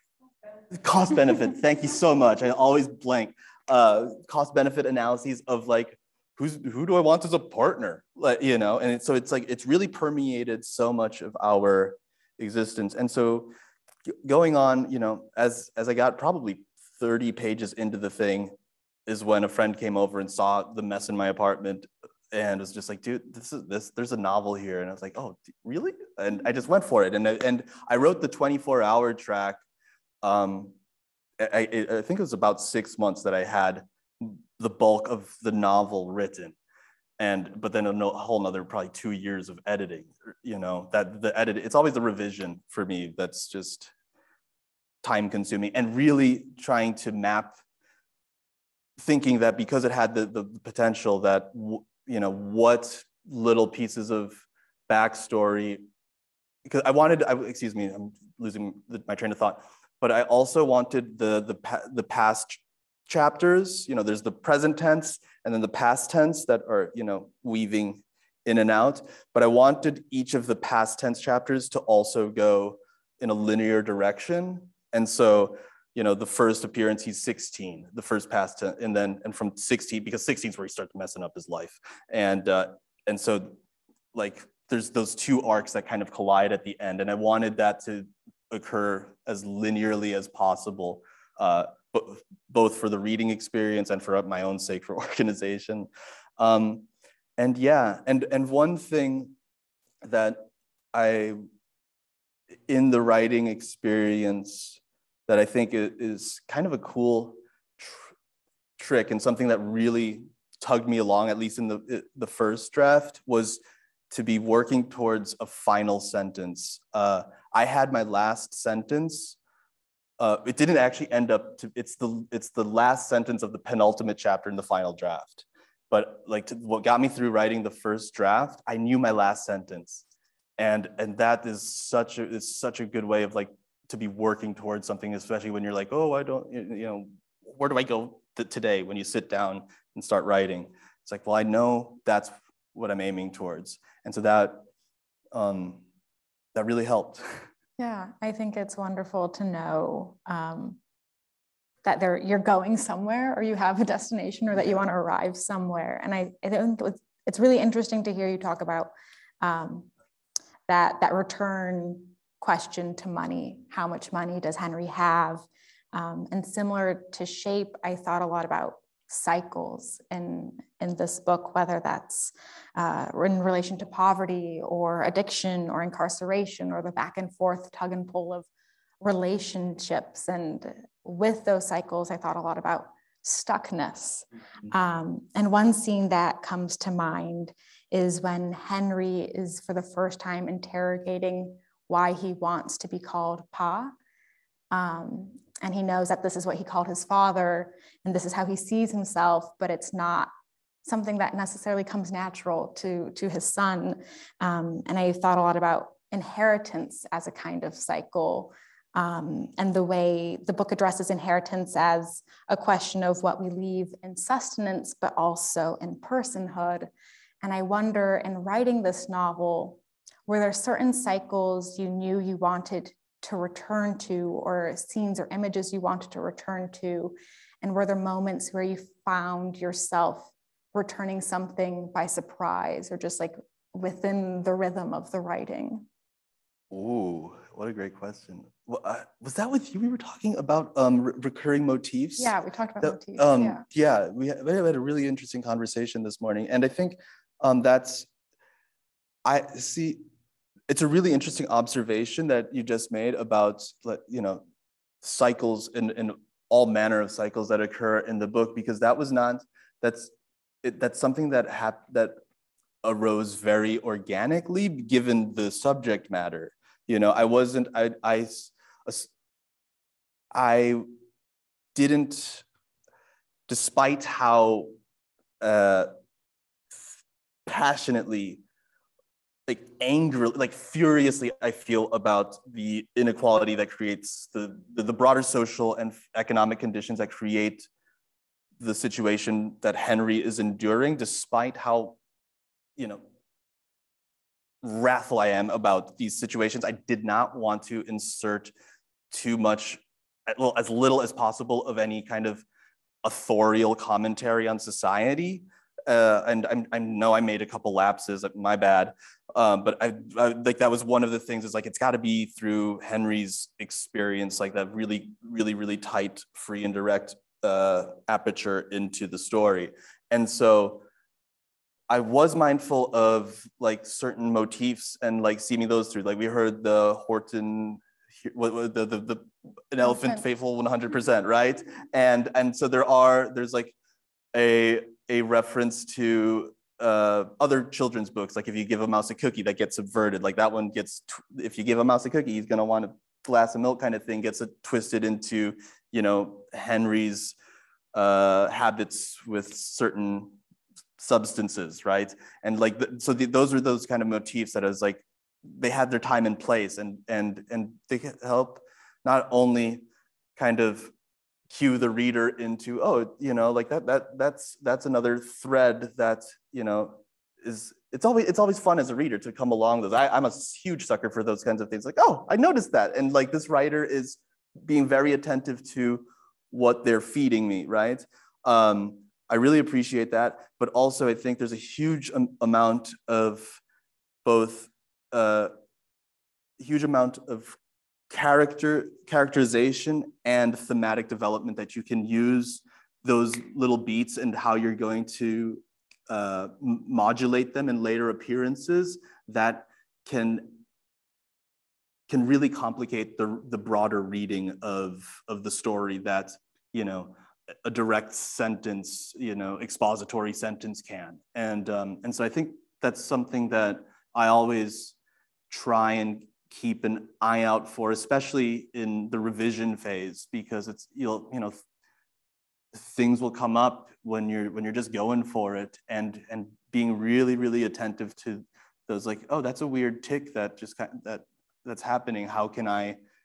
Cost benefit, thank you so much. I always blank. Uh, cost benefit analyses of like, who's, who do I want as a partner? Like, you know, and it, so it's like, it's really permeated so much of our existence. And so going on, you know, as, as I got probably thirty pages into the thing, is when a friend came over and saw the mess in my apartment, and was just like, dude, this is this, there's a novel here. And I was like, oh, really? And I just went for it. And, and I wrote the twenty-four hour track. Um, I, I think it was about six months that I had the bulk of the novel written, and but then a, no, a whole nother probably two years of editing. You know, that the edit, it's always the revision for me that's just time consuming, and really trying to map, thinking that because it had the, the potential that, you know, what little pieces of backstory, because I wanted, I, excuse me, I'm losing the, my train of thought. But I also wanted the, the, the past chapters, you know, there's the present tense and then the past tense that are, you know, weaving in and out. But I wanted each of the past tense chapters to also go in a linear direction. And so, you know, the first appearance, he's sixteen, the first past tense, and then, and from sixteen, because sixteen is where he starts messing up his life. And, uh, and so like, there's those two arcs that kind of collide at the end. And I wanted that to occur as linearly as possible, uh, both for the reading experience and for my own sake for organization. Um, and yeah, and, and one thing that I, in the writing experience, that I think is kind of a cool tr trick and something that really tugged me along, at least in the, the first draft, was to be working towards a final sentence. Uh, I had my last sentence. Uh, it didn't actually end up to, it's the, it's the last sentence of the penultimate chapter in the final draft. But like to, what got me through writing the first draft, I knew my last sentence. And, and that is such a, is such a good way of like to be working towards something, especially when you're like, oh, I don't, you know, where do I go th today when you sit down and start writing? It's like, well, I know that's what I'm aiming towards. And so that, um, that really helped. Yeah, I think it's wonderful to know um, that there, you're going somewhere, or you have a destination, or that you want to arrive somewhere. And I, I think it's really interesting to hear you talk about um, that, that return question to money. How much money does Henry have? Um, and similar to Shape, I thought a lot about cycles in, in this book, whether that's uh, in relation to poverty or addiction or incarceration, or the back and forth tug and pull of relationships. And with those cycles, I thought a lot about stuckness. Um, and one scene that comes to mind is when Henry is for the first time interrogating why he wants to be called Pa. Um, and he knows that this is what he called his father, and this is how he sees himself, but it's not something that necessarily comes natural to, to his son. Um, and I thought a lot about inheritance as a kind of cycle, um, and the way the book addresses inheritance as a question of what we leave in sustenance, but also in personhood. And I wonder, in writing this novel, were there certain cycles you knew you wanted to return to, or scenes or images you wanted to return to? And were there moments where you found yourself returning something by surprise, or just like within the rhythm of the writing? Ooh, what a great question. Well, uh, was that with you? We were talking about um, re recurring motifs. Yeah, we talked about that, motifs. Um, yeah, yeah, we had, we had a really interesting conversation this morning, and I think um, that's I see. It's a really interesting observation that you just made about, you know, cycles and, and all manner of cycles that occur in the book, because that was not, that's, it, that's something that hap that arose very organically given the subject matter. You know, I wasn't, I, I, I didn't, despite how uh, passionately, like angrily, like furiously I feel about the inequality that creates the, the, the broader social and economic conditions that create the situation that Henry is enduring, despite how, you know, wrathful I am about these situations. I did not want to insert too much, well, as little as possible of any kind of authorial commentary on society. Uh, and I'm, I know I made a couple lapses, my bad. Um, but I, I like that was one of the things, is like, it's got to be through Henry's experience, like that really, really, really tight, free and direct uh, aperture into the story. And so I was mindful of like certain motifs and like seeing those through, like we heard the Horton, what the, the, the an elephant faithful one hundred percent, right? And, and so there are, there's like a, a reference to uh, other children's books, like if you give a mouse a cookie, that gets subverted. Like that one gets, if you give a mouse a cookie, he's gonna want a glass of milk kind of thing, gets it twisted into, you know, Henry's uh, habits with certain substances, right? And like, the, so the, those are those kind of motifs that is like, they had their time and place, and, and, and they can help not only kind of cue the reader into, oh, you know, like that, that, that's, that's another thread that, you know, is, it's always, it's always fun as a reader to come along with. I, I'm a huge sucker for those kinds of things. Like, oh, I noticed that. And like this writer is being very attentive to what they're feeding me, right? Um, I really appreciate that. But also I think there's a huge um, amount of both, uh, huge amount of character characterization and thematic development that you can use those little beats and how you're going to uh, modulate them in later appearances that can can really complicate the, the broader reading of, of the story that, you know, a direct sentence, you know, expository sentence can. And, um, and so I think that's something that I always try and keep an eye out for, especially in the revision phase, because it's, you'll, you know, things will come up when you're, when you're just going for it, and, and being really, really attentive to those, like, oh, that's a weird tick that just kind of, that, that's happening. How can I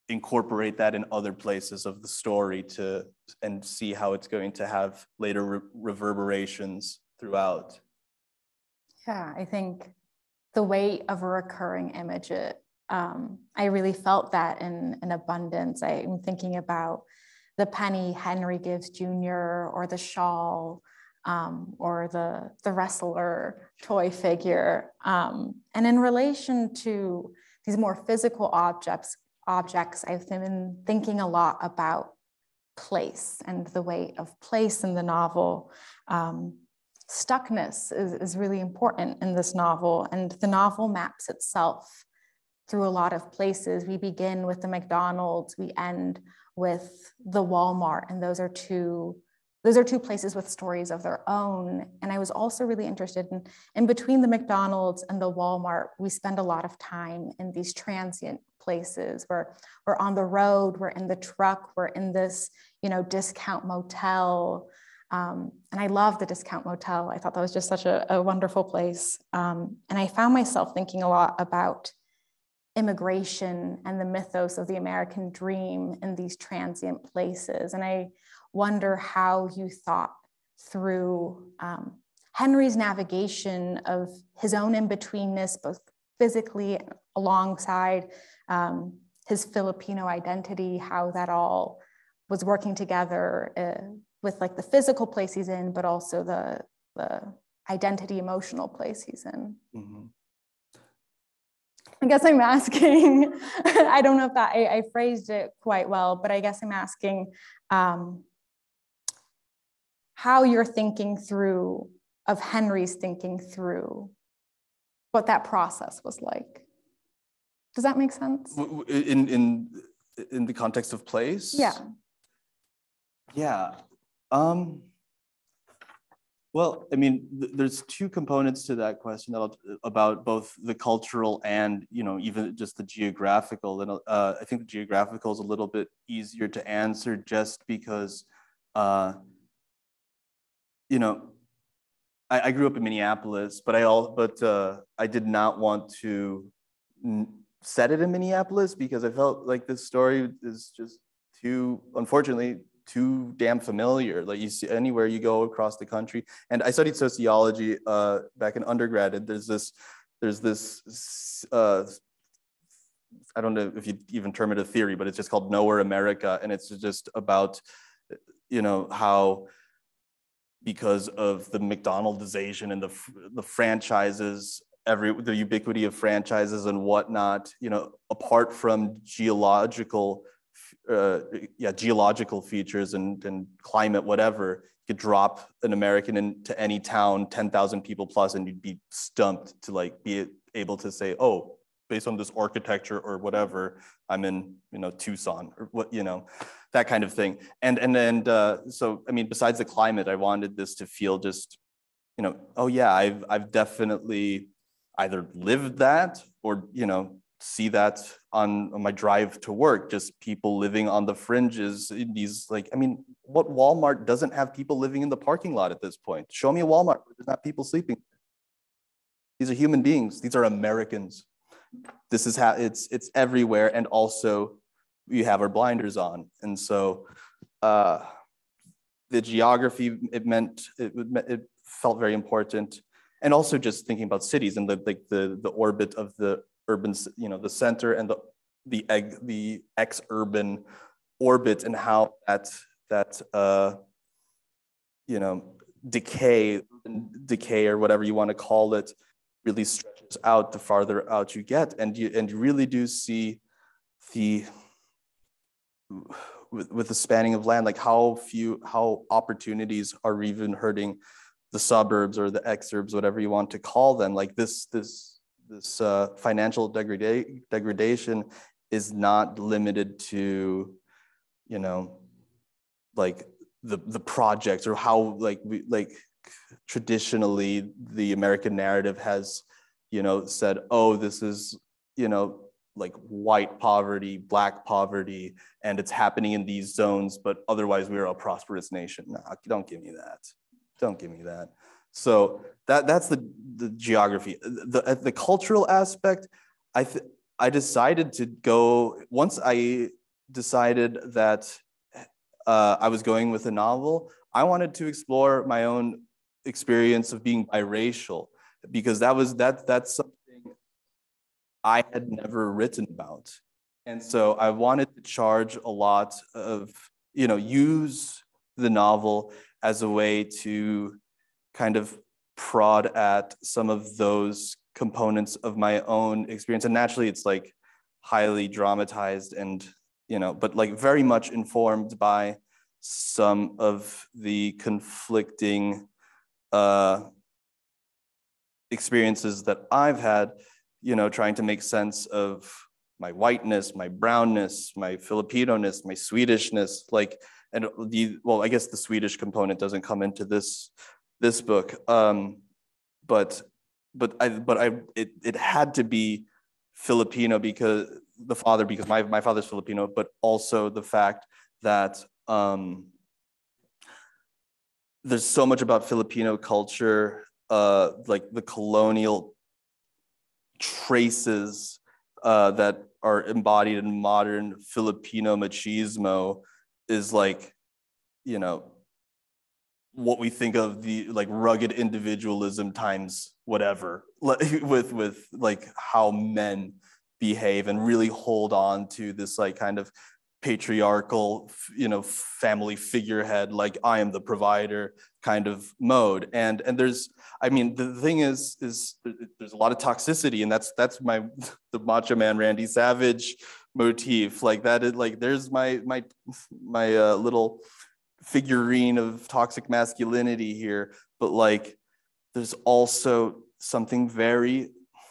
incorporate that in other places of the story to and see how it's going to have later re reverberations throughout. Yeah, I think the weight of a recurring image, it, um, I really felt that in, in Abundance. I'm thinking about the penny Henry gives Junior, or the shawl, um, or the, the wrestler toy figure. Um, and in relation to these more physical objects, objects, I've been thinking a lot about place and the weight of place in the novel. Um, stuckness is, is really important in this novel, and the novel maps itself through a lot of places. We begin with the McDonald's, we end with the Walmart, and those are two those are two places with stories of their own. And I was also really interested in, in between the McDonald's and the Walmart, we spend a lot of time in these transient places. We're, we're on the road, we're in the truck, we're in this, you know, discount motel. Um, and I love the discount motel. I thought that was just such a, a wonderful place. Um, and I found myself thinking a lot about immigration and the mythos of the American dream in these transient places. And I wonder how you thought through um, Henry's navigation of his own in-betweenness, both physically alongside um, his Filipino identity, how that all was working together uh, with like the physical place he's in, but also the, the identity emotional place he's in. Mm-hmm. I guess I'm asking, I don't know if that I, I phrased it quite well, but I guess I'm asking um, how you're thinking through, of Henry's thinking through what that process was like. Does that make sense? In, in, in the context of place? Yeah. Yeah. Um, well, I mean, th there's two components to that question that I'll, about both the cultural and, you know, even just the geographical. And uh, I think the geographical is a little bit easier to answer just because, uh, you know, I, I grew up in Minneapolis, but I all, but uh, I did not want to set it in Minneapolis because I felt like this story is just too, unfortunately, too damn familiar. Like you see anywhere you go across the country. And I studied sociology uh, back in undergrad, and there's this, there's this, uh, I don't know if you even term it a theory, but it's just called Nowhere America. And it's just about, you know, how because of the McDonaldization and the, the franchises, every, the ubiquity of franchises and whatnot, you know, apart from geological Uh, yeah, geological features and, and climate, whatever, you could drop an American into any town, ten thousand people plus, and you'd be stumped to like be able to say, oh, based on this architecture or whatever, I'm in, you know, Tucson or what, you know, that kind of thing. And, and then, uh, so, I mean, besides the climate, I wanted this to feel just, you know, oh yeah, I've, I've definitely either lived that or, you know, see that on, on my drive to work, just people living on the fringes in these, like, I mean, what Walmart doesn't have people living in the parking lot at this point? Show me a Walmart where there's not people sleeping. These are human beings. These are Americans. This is how it's, it's everywhere. And also we have our blinders on. And so uh, the geography, it meant, it, it felt very important. And also just thinking about cities and the, like the, the orbit of the urban, you know, the center and the the egg, the ex-urban orbit, and how that that uh, you know, decay, decay or whatever you want to call it, really stretches out the farther out you get, and you and you really do see the with, with the spanning of land, like how few, how opportunities are even hurting the suburbs or the exurbs, whatever you want to call them. Like this this. This uh, financial degrada degradation is not limited to, you know, like the the projects or how like we like traditionally the American narrative has, you know, said, oh, this is, you know, like white poverty, black poverty, and it's happening in these zones, but otherwise we're a prosperous nation. No, don't give me that. Don't give me that. So that that's the, the geography. The, the cultural aspect, I, th I decided to go, once I decided that uh, I was going with a novel, I wanted to explore my own experience of being biracial, because that was, that that's something I had never written about. And so I wanted to charge a lot of, you know, use the novel as a way to kind of prod at some of those components of my own experience. And naturally it's like highly dramatized and, you know, but like very much informed by some of the conflicting uh, experiences that I've had, you know, trying to make sense of my whiteness, my brownness, my Filipino-ness, my Swedishness, like, and the, well, I guess the Swedish component doesn't come into this, this book, um, but, but I, but I, it, it had to be Filipino because the father, because my, my father's Filipino, but also the fact that um, there's so much about Filipino culture, uh, like the colonial traces uh, that are embodied in modern Filipino machismo is like, you know, what we think of the like rugged individualism times whatever, with with like how men behave and really hold on to this like kind of patriarchal, you know, family figurehead, like I am the provider kind of mode. And and there's, I mean, the thing is, is there's a lot of toxicity, and that's that's my the Macho Man Randy Savage motif. Like that is like there's my my my uh, little figurine of toxic masculinity here, but like there's also something very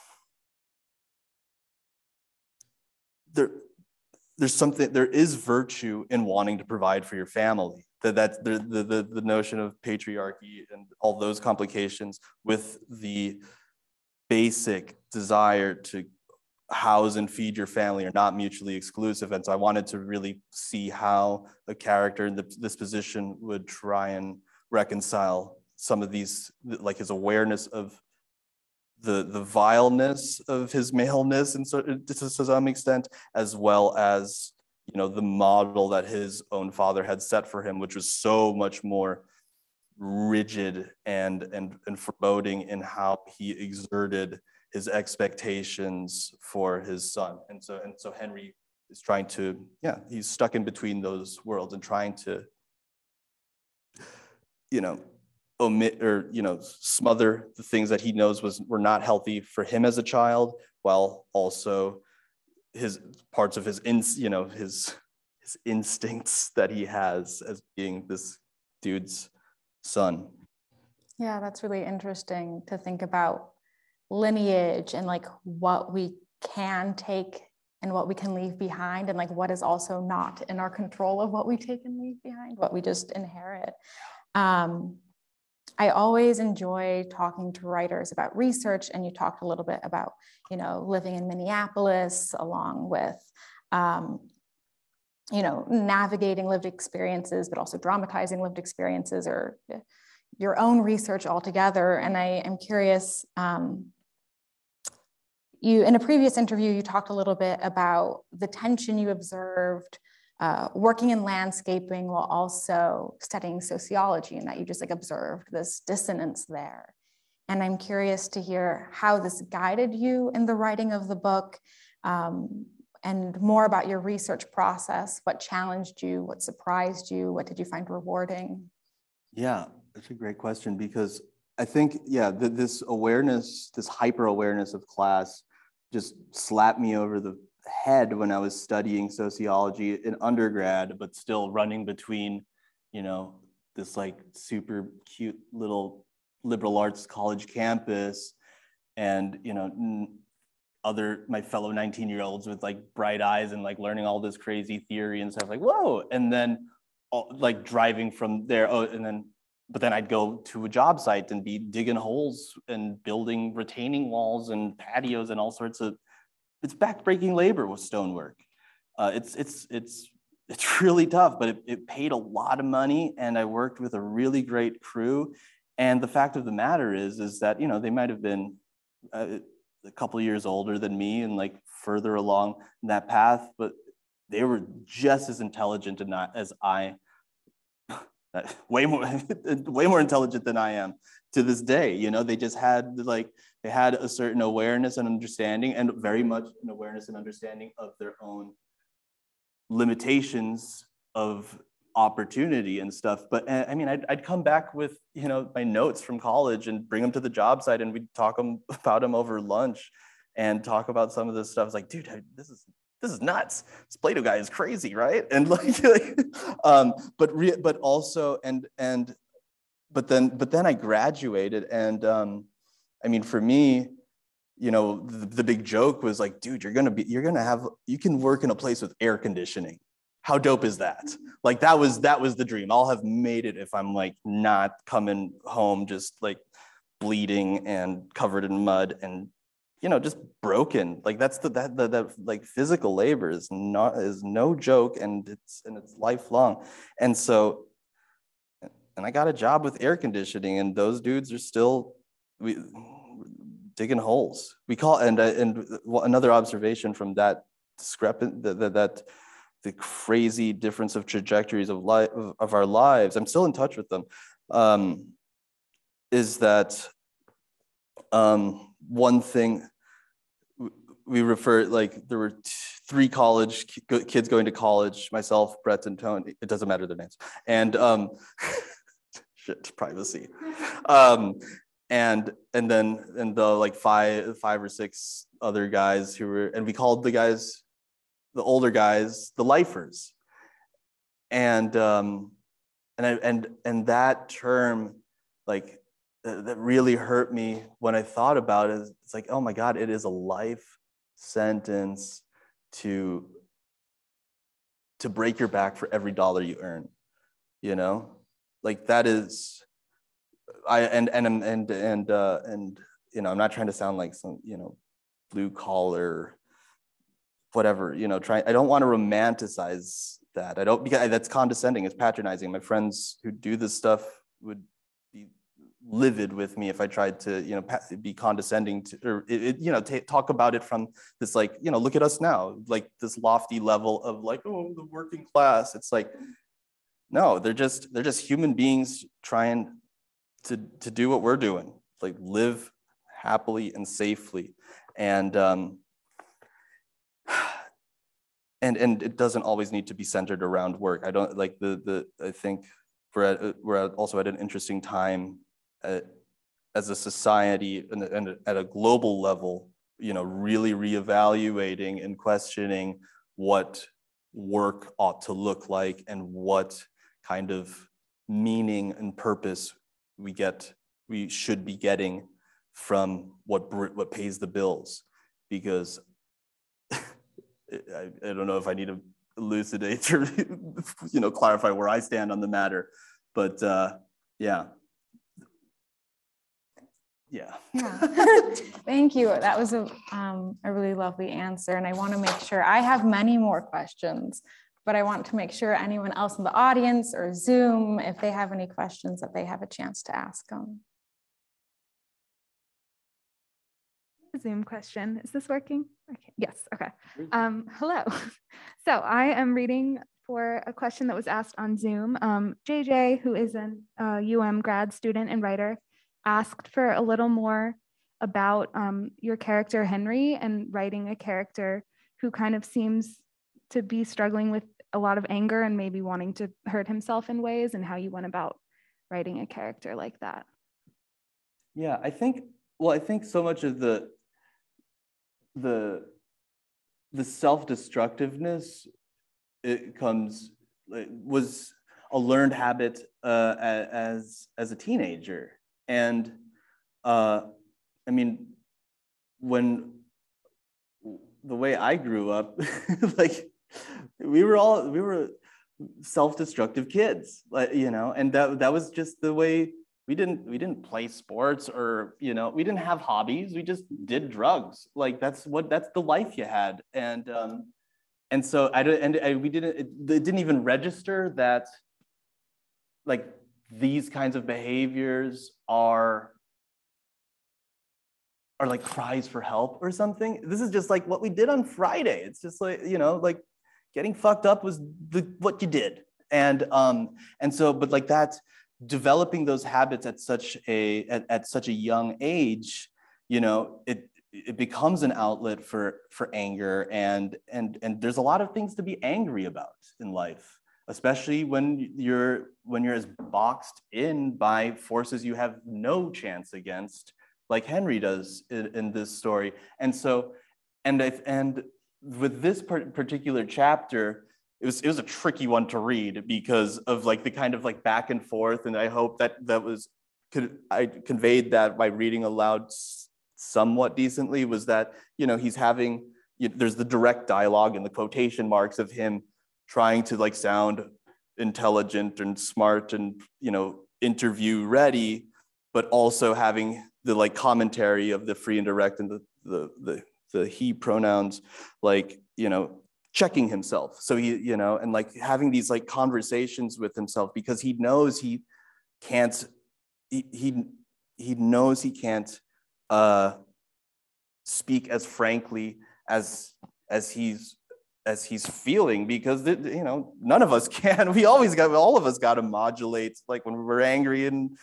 there. There's something, there is virtue in wanting to provide for your family. That that's the, the, the, the notion of patriarchy and all those complications with the basic desire to house and feed your family are not mutually exclusive. And so I wanted to really see how a character in the, this position would try and reconcile some of these, like his awareness of the the vileness of his maleness, and so to some extent, as well as, you know, the model that his own father had set for him, which was so much more rigid and and and foreboding in how he exerted his expectations for his son. And so and so Henry is trying to, yeah, he's stuck in between those worlds and trying to, you know, omit or, you know, smother the things that he knows was were not healthy for him as a child, while also his parts of his in, you know, his his instincts that he has as being this dude's son. Yeah, that's really interesting to think about lineage and like what we can take and what we can leave behind, and like what is also not in our control of what we take and leave behind, what we just inherit. Um, I always enjoy talking to writers about research, and you talked a little bit about, you know, living in Minneapolis, along with, um, you know, navigating lived experiences, but also dramatizing lived experiences, or your own research altogether. And I am curious, um, you, in a previous interview, you talked a little bit about the tension you observed Uh, working in landscaping while also studying sociology, and that you just like observed this dissonance there. And I'm curious to hear how this guided you in the writing of the book, um, and more about your research process. What challenged you? What surprised you? What did you find rewarding? Yeah, that's a great question, because I think, yeah, th this awareness, this hyper awareness of class just slapped me over the head when I was studying sociology in undergrad, but still running between, you know, this like super cute little liberal arts college campus and, you know, other, my fellow nineteen year olds with like bright eyes and like learning all this crazy theory and stuff, like, whoa. And then all, like driving from there. Oh, and then, but then I'd go to a job site and be digging holes and building retaining walls and patios and all sorts of, it's backbreaking labor with stonework. Uh, it's it's it's it's really tough, but it, it paid a lot of money, and I worked with a really great crew. And the fact of the matter is, is that, you know, they might have been uh, a couple years older than me and like further along in that path, but they were just as intelligent as I, way more, way more intelligent than I am to this day. You know, they just had like, they had a certain awareness and understanding, and very much an awareness and understanding of their own limitations of opportunity and stuff. But I mean, I'd, I'd come back with, you know, my notes from college and bring them to the job site, and we'd talk them about them over lunch and talk about some of this stuff. It's like, dude, this is, this is nuts. This Plato guy is crazy, right? And like, like um, but re but also, and, and, but then, but then I graduated, and um, I mean, for me, you know, the, the big joke was like, dude, you're gonna be, you're gonna have, you can work in a place with air conditioning. How dope is that? Like that was, that was the dream. I'll have made it if I'm like not coming home just like bleeding and covered in mud and, you know, just broken. Like that's the, that, that, that like physical labor is not, is no joke, and it's, and it's lifelong. And so, and I got a job with air conditioning, and those dudes are still, we, digging holes. We call, and, uh, and another observation from that discrepant, that, that, that the crazy difference of trajectories of life, of, of our lives, I'm still in touch with them, um, is that um, one thing we refer, like there were three college kids going to college, myself, Brett, and Tony, it doesn't matter their names, and um, shit, privacy. Um, and and then and the like five five or six other guys who were, and we called the guys, the older guys, the lifers. And um, and I, and and that term, like uh, that really hurt me when I thought about it. It's like, oh my God, it is a life sentence to to break your back for every dollar you earn. You know, like that is. I and and and and uh, and you know, I'm not trying to sound like some, you know, blue collar, whatever, you know, try, I don't want to romanticize that. I don't, because that's condescending, it's patronizing. My friends who do this stuff would be livid with me if I tried to, you know, be condescending to, or, it, it, you know, talk about it from this, like, you know, look at us now, like this lofty level of like, oh, the working class. It's like, no, they're just, they're just human beings trying to, to do what we're doing, like live happily and safely. And, um, And, and it doesn't always need to be centered around work. I don't like the, the I think we're, at, we're also at an interesting time at, as a society and, and at a global level, you know, really reevaluating and questioning what work ought to look like and what kind of meaning and purpose we get, we should be getting from what, what pays the bills. Because I, I don't know if I need to elucidate or, you know, clarify where I stand on the matter, but uh, yeah. Yeah. Yeah. Thank you. That was a, um, a really lovely answer. And I want to make sure, I have many more questions, but I want to make sure anyone else in the audience or Zoom, if they have any questions, that they have a chance to ask them. Zoom question. Is this working? Okay. Yes. Okay. Um, hello. So I am reading for a question that was asked on Zoom. Um, J J, who is an uh, U M grad student and writer, asked for a little more about um, your character Henry and writing a character who kind of seems to be struggling with a lot of anger and maybe wanting to hurt himself in ways, and how you went about writing a character like that. Yeah, I think, well, I think so much of the the the self-destructiveness, it comes, it was a learned habit uh, as as a teenager. And uh, I mean, when the way I grew up, like we were all, we were self-destructive kids, like, you know, and that that was just the way. We didn't, we didn't play sports, or, you know, we didn't have hobbies. We just did drugs. Like that's what, that's the life you had. And, um, and so I, and I, we didn't, it, it didn't even register that like these kinds of behaviors are are like cries for help or something. This is just like what we did on Friday. It's just like, you know, like getting fucked up was the, what you did. And um, and so, but like that, developing those habits at such a at, at such a young age, you know, it it becomes an outlet for for anger, and and and there's a lot of things to be angry about in life, especially when you're when you're as boxed in by forces you have no chance against, like Henry does in, in this story. And so, and I, and with this particular chapter, it was it was a tricky one to read because of like the kind of like back and forth. And I hope that that was could I conveyed that by reading aloud somewhat decently, was that, you know, he's having, you know, there's the direct dialogue and the quotation marks of him trying to like sound intelligent and smart and, you know, interview ready, but also having the like commentary of the free and direct and the the the, the he pronouns, like, you know, checking himself. So he, you know, and like having these like conversations with himself, because he knows he can't, he he, he knows he can't uh, speak as frankly as as he's as he's feeling, because, you know, none of us can. We always got, all of us got to modulate, like when we're angry and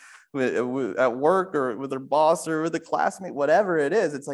at work or with our boss or with a classmate, whatever it is. It's like,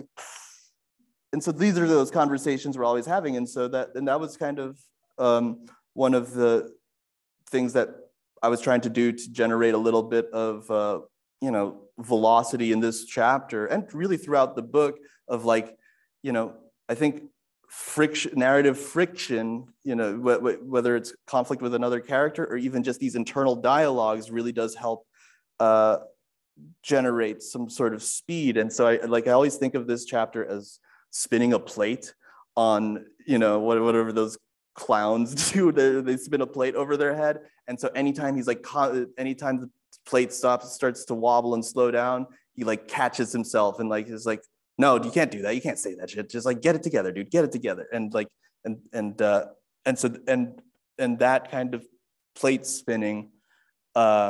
and so these are those conversations we're always having. And so that, and that was kind of um, one of the things that I was trying to do to generate a little bit of, uh, you know, velocity in this chapter, and really throughout the book, of like, you know, I think friction, narrative friction, you know, wh wh whether it's conflict with another character or even just these internal dialogues, really does help uh, generate some sort of speed. And so I like, I always think of this chapter as spinning a plate on, you know, whatever those clowns do, they, they spin a plate over their head. And so anytime he's like, anytime the plate stops, starts to wobble and slow down, he like catches himself and like is like, no, you can't do that. You can't say that shit. Just like, get it together, dude. Get it together. And like, and and uh, and so and and that kind of plate spinning uh,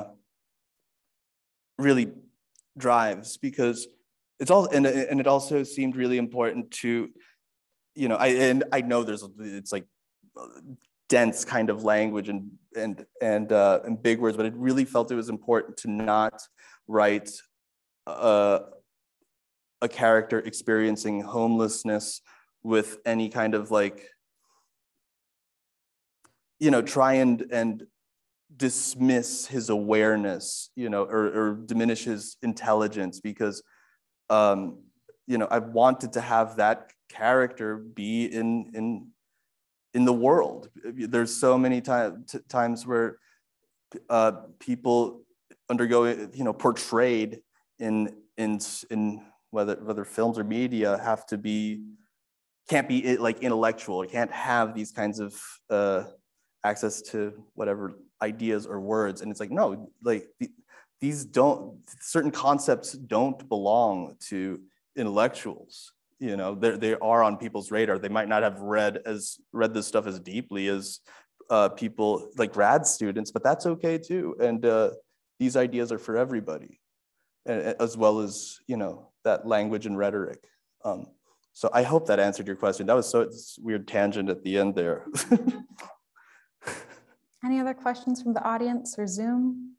really drives, because it's all, and and it also seemed really important to, you know, I and I know there's it's like dense kind of language and and and uh, and big words, but it really felt it was important to not write Uh, a character experiencing homelessness with any kind of like, you know, try and and dismiss his awareness, you know, or, or diminish his intelligence, because, um, you know, I wanted to have that character be in in in the world. There's so many time, times where uh, people undergo, you know, portrayed in in in whether whether films or media have to be, can't be like intellectual, or can't have these kinds of uh, access to whatever ideas or words. And it's like, no, like these don't, certain concepts don't belong to intellectuals. You know, they they are on people's radar. They might not have read as read this stuff as deeply as uh, people like grad students, but that's okay too. And uh, these ideas are for everybody, as well as, you know, that language and rhetoric. Um, so I hope that answered your question. That was so weird tangent at the end there. Any other questions from the audience or Zoom?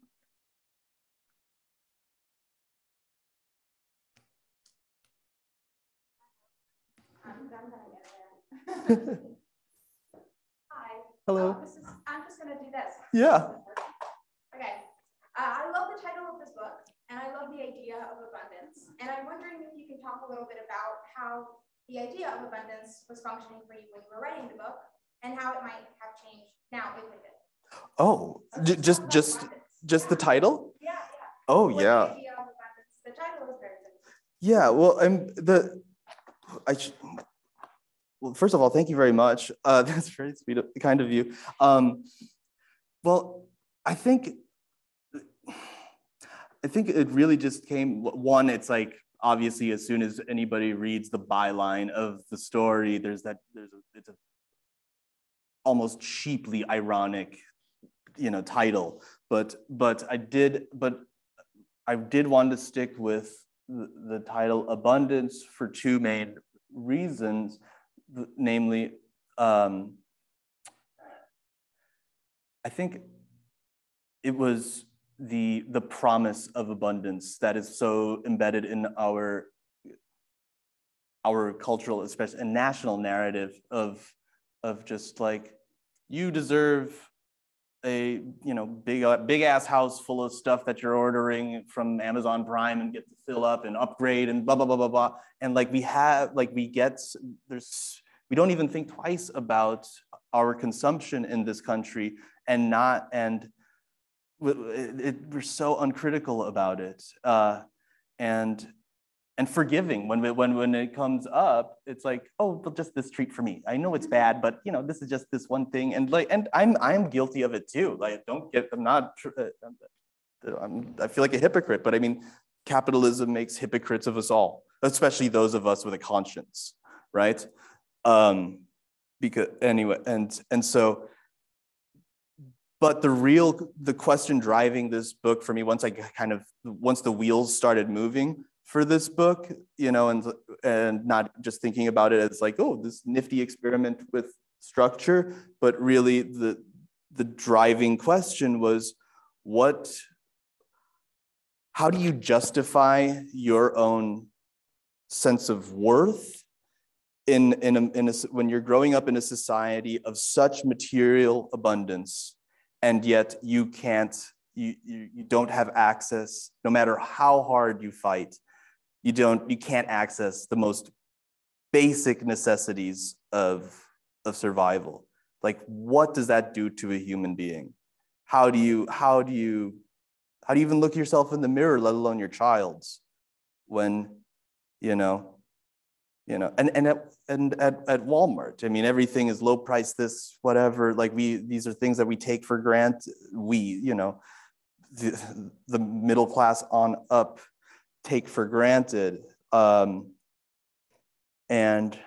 Hi. Hello. Uh, this is, I'm just going to do this. Yeah. Okay. Uh, I love the title of this book, and I love the idea of abundance. And I'm wondering if you can talk a little bit about how the idea of abundance was functioning for you when you were writing the book, and how it might have changed now with it. Oh, so just just just yeah. The title? Yeah, yeah. Oh, what yeah. The idea of abundance. The title is very good. Yeah. Well, I'm the. I should. Well, first of all, thank you very much. Uh, that's very sweet, kind of you. Um, well, I think. I think it really just came, one, it's like, obviously, as soon as anybody reads the byline of the story, there's that, there's a, it's a almost cheaply ironic, you know, title. But, but I did, but I did want to stick with the, the title Abundance for two main reasons, namely, um, I think it was the, the promise of abundance that is so embedded in our, our cultural, especially and national narrative of, of just like, you deserve a you know big uh, big ass house full of stuff that you're ordering from Amazon Prime and get to fill up and upgrade and blah blah blah blah blah. And like we have like we get there's we don't even think twice about our consumption in this country and not and it, it, we're so uncritical about it uh, and and forgiving when we, when when it comes up. It's like, oh, well, just this treat for me. I know it's bad, but you know, this is just this one thing. And like, and I'm I'm guilty of it too. Like, don't get. I'm not. I'm, I feel like a hypocrite, but I mean, capitalism makes hypocrites of us all, especially those of us with a conscience, right? Um, because anyway, and and so. But the real the question driving this book for me, once I kind of once the wheels started moving for this book, you know, and and not just thinking about it as like, oh, this nifty experiment with structure, but really the the driving question was, what, how do you justify your own sense of worth in in a, in a, when you're growing up in a society of such material abundance, and yet you can't, you you, you don't have access, no matter how hard you fight. You don't, you can't access the most basic necessities of, of survival. Like, what does that do to a human being? How do you, how do you, how do you even look yourself in the mirror, let alone your child's, when, you know, you know, and, and, at, and at, at Walmart, I mean, everything is low price, this, whatever, like we, these are things that we take for granted. We, you know, the, the middle class on up, take for granted, um, and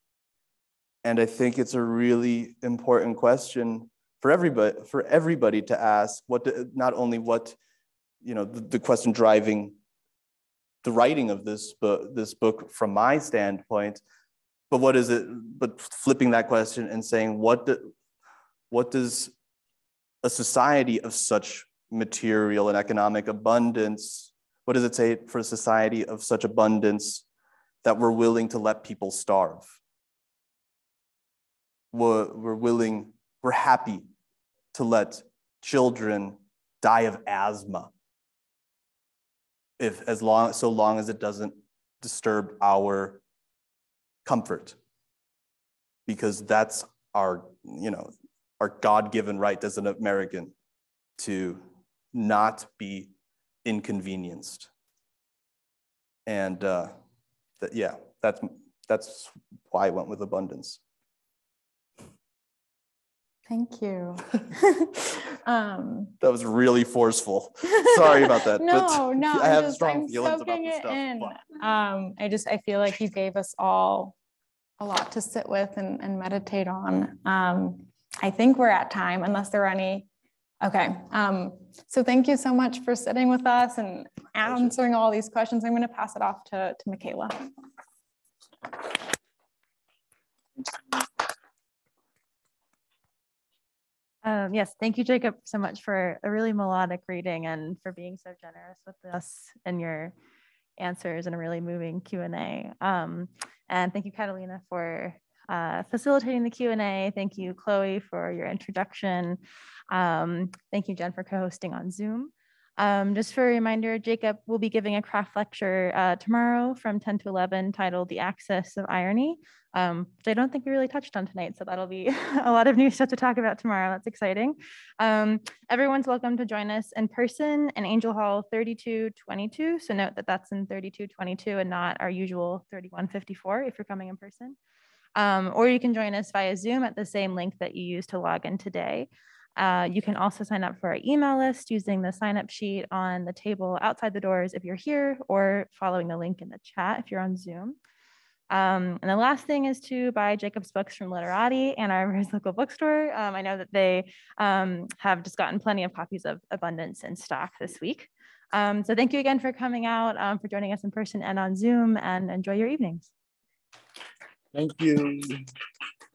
and I think it's a really important question for everybody for everybody to ask. What do, not only what you know the, the question driving the writing of this book this book from my standpoint, but what is it? But flipping that question and saying what do, what does a society of such material and economic abundance, what does it say for a society of such abundance that we're willing to let people starve? We're, we're willing, we're happy to let children die of asthma, if as long, so long as it doesn't disturb our comfort, because that's our, you know, our God-given right as an American to not be inconvenienced. And uh, that, yeah, that's that's why I went with abundance. Thank you. um, that was really forceful. Sorry about that. no, but no, I have just, strong I'm feelings about soaking this it stuff. in. Um, I just, I feel like you gave us all a lot to sit with and, and meditate on. Um, I think we're at time, unless there are any. Okay, um, so thank you so much for sitting with us and answering all these questions. I'm going to pass it off to, to Michaela. Um, yes, thank you, Jacob, so much for a really melodic reading and for being so generous with us and your answers and a really moving Q and A. Um, and thank you, Catalina, for uh, facilitating the Q and A. Thank you, Chloe, for your introduction. Um, thank you, Jen, for co-hosting on Zoom. Um, just for a reminder, Jacob will be giving a craft lecture uh, tomorrow from ten to eleven titled The Axis of Irony, um, which I don't think we really touched on tonight. So that'll be a lot of new stuff to talk about tomorrow. That's exciting. Um, everyone's welcome to join us in person in Angel Hall thirty-two twenty-two. So note that that's in thirty-two twenty-two and not our usual thirty-one fifty-four if you're coming in person. Um, or you can join us via Zoom at the same link that you used to log in today. Uh, you can also sign up for our email list using the sign up sheet on the table outside the doors if you're here, or following the link in the chat if you're on Zoom. Um, and the last thing is to buy Jacob's books from Literati and our local bookstore. Um, I know that they um, have just gotten plenty of copies of Abundance in stock this week. Um, so thank you again for coming out, um, for joining us in person and on Zoom, and enjoy your evenings. Thank you.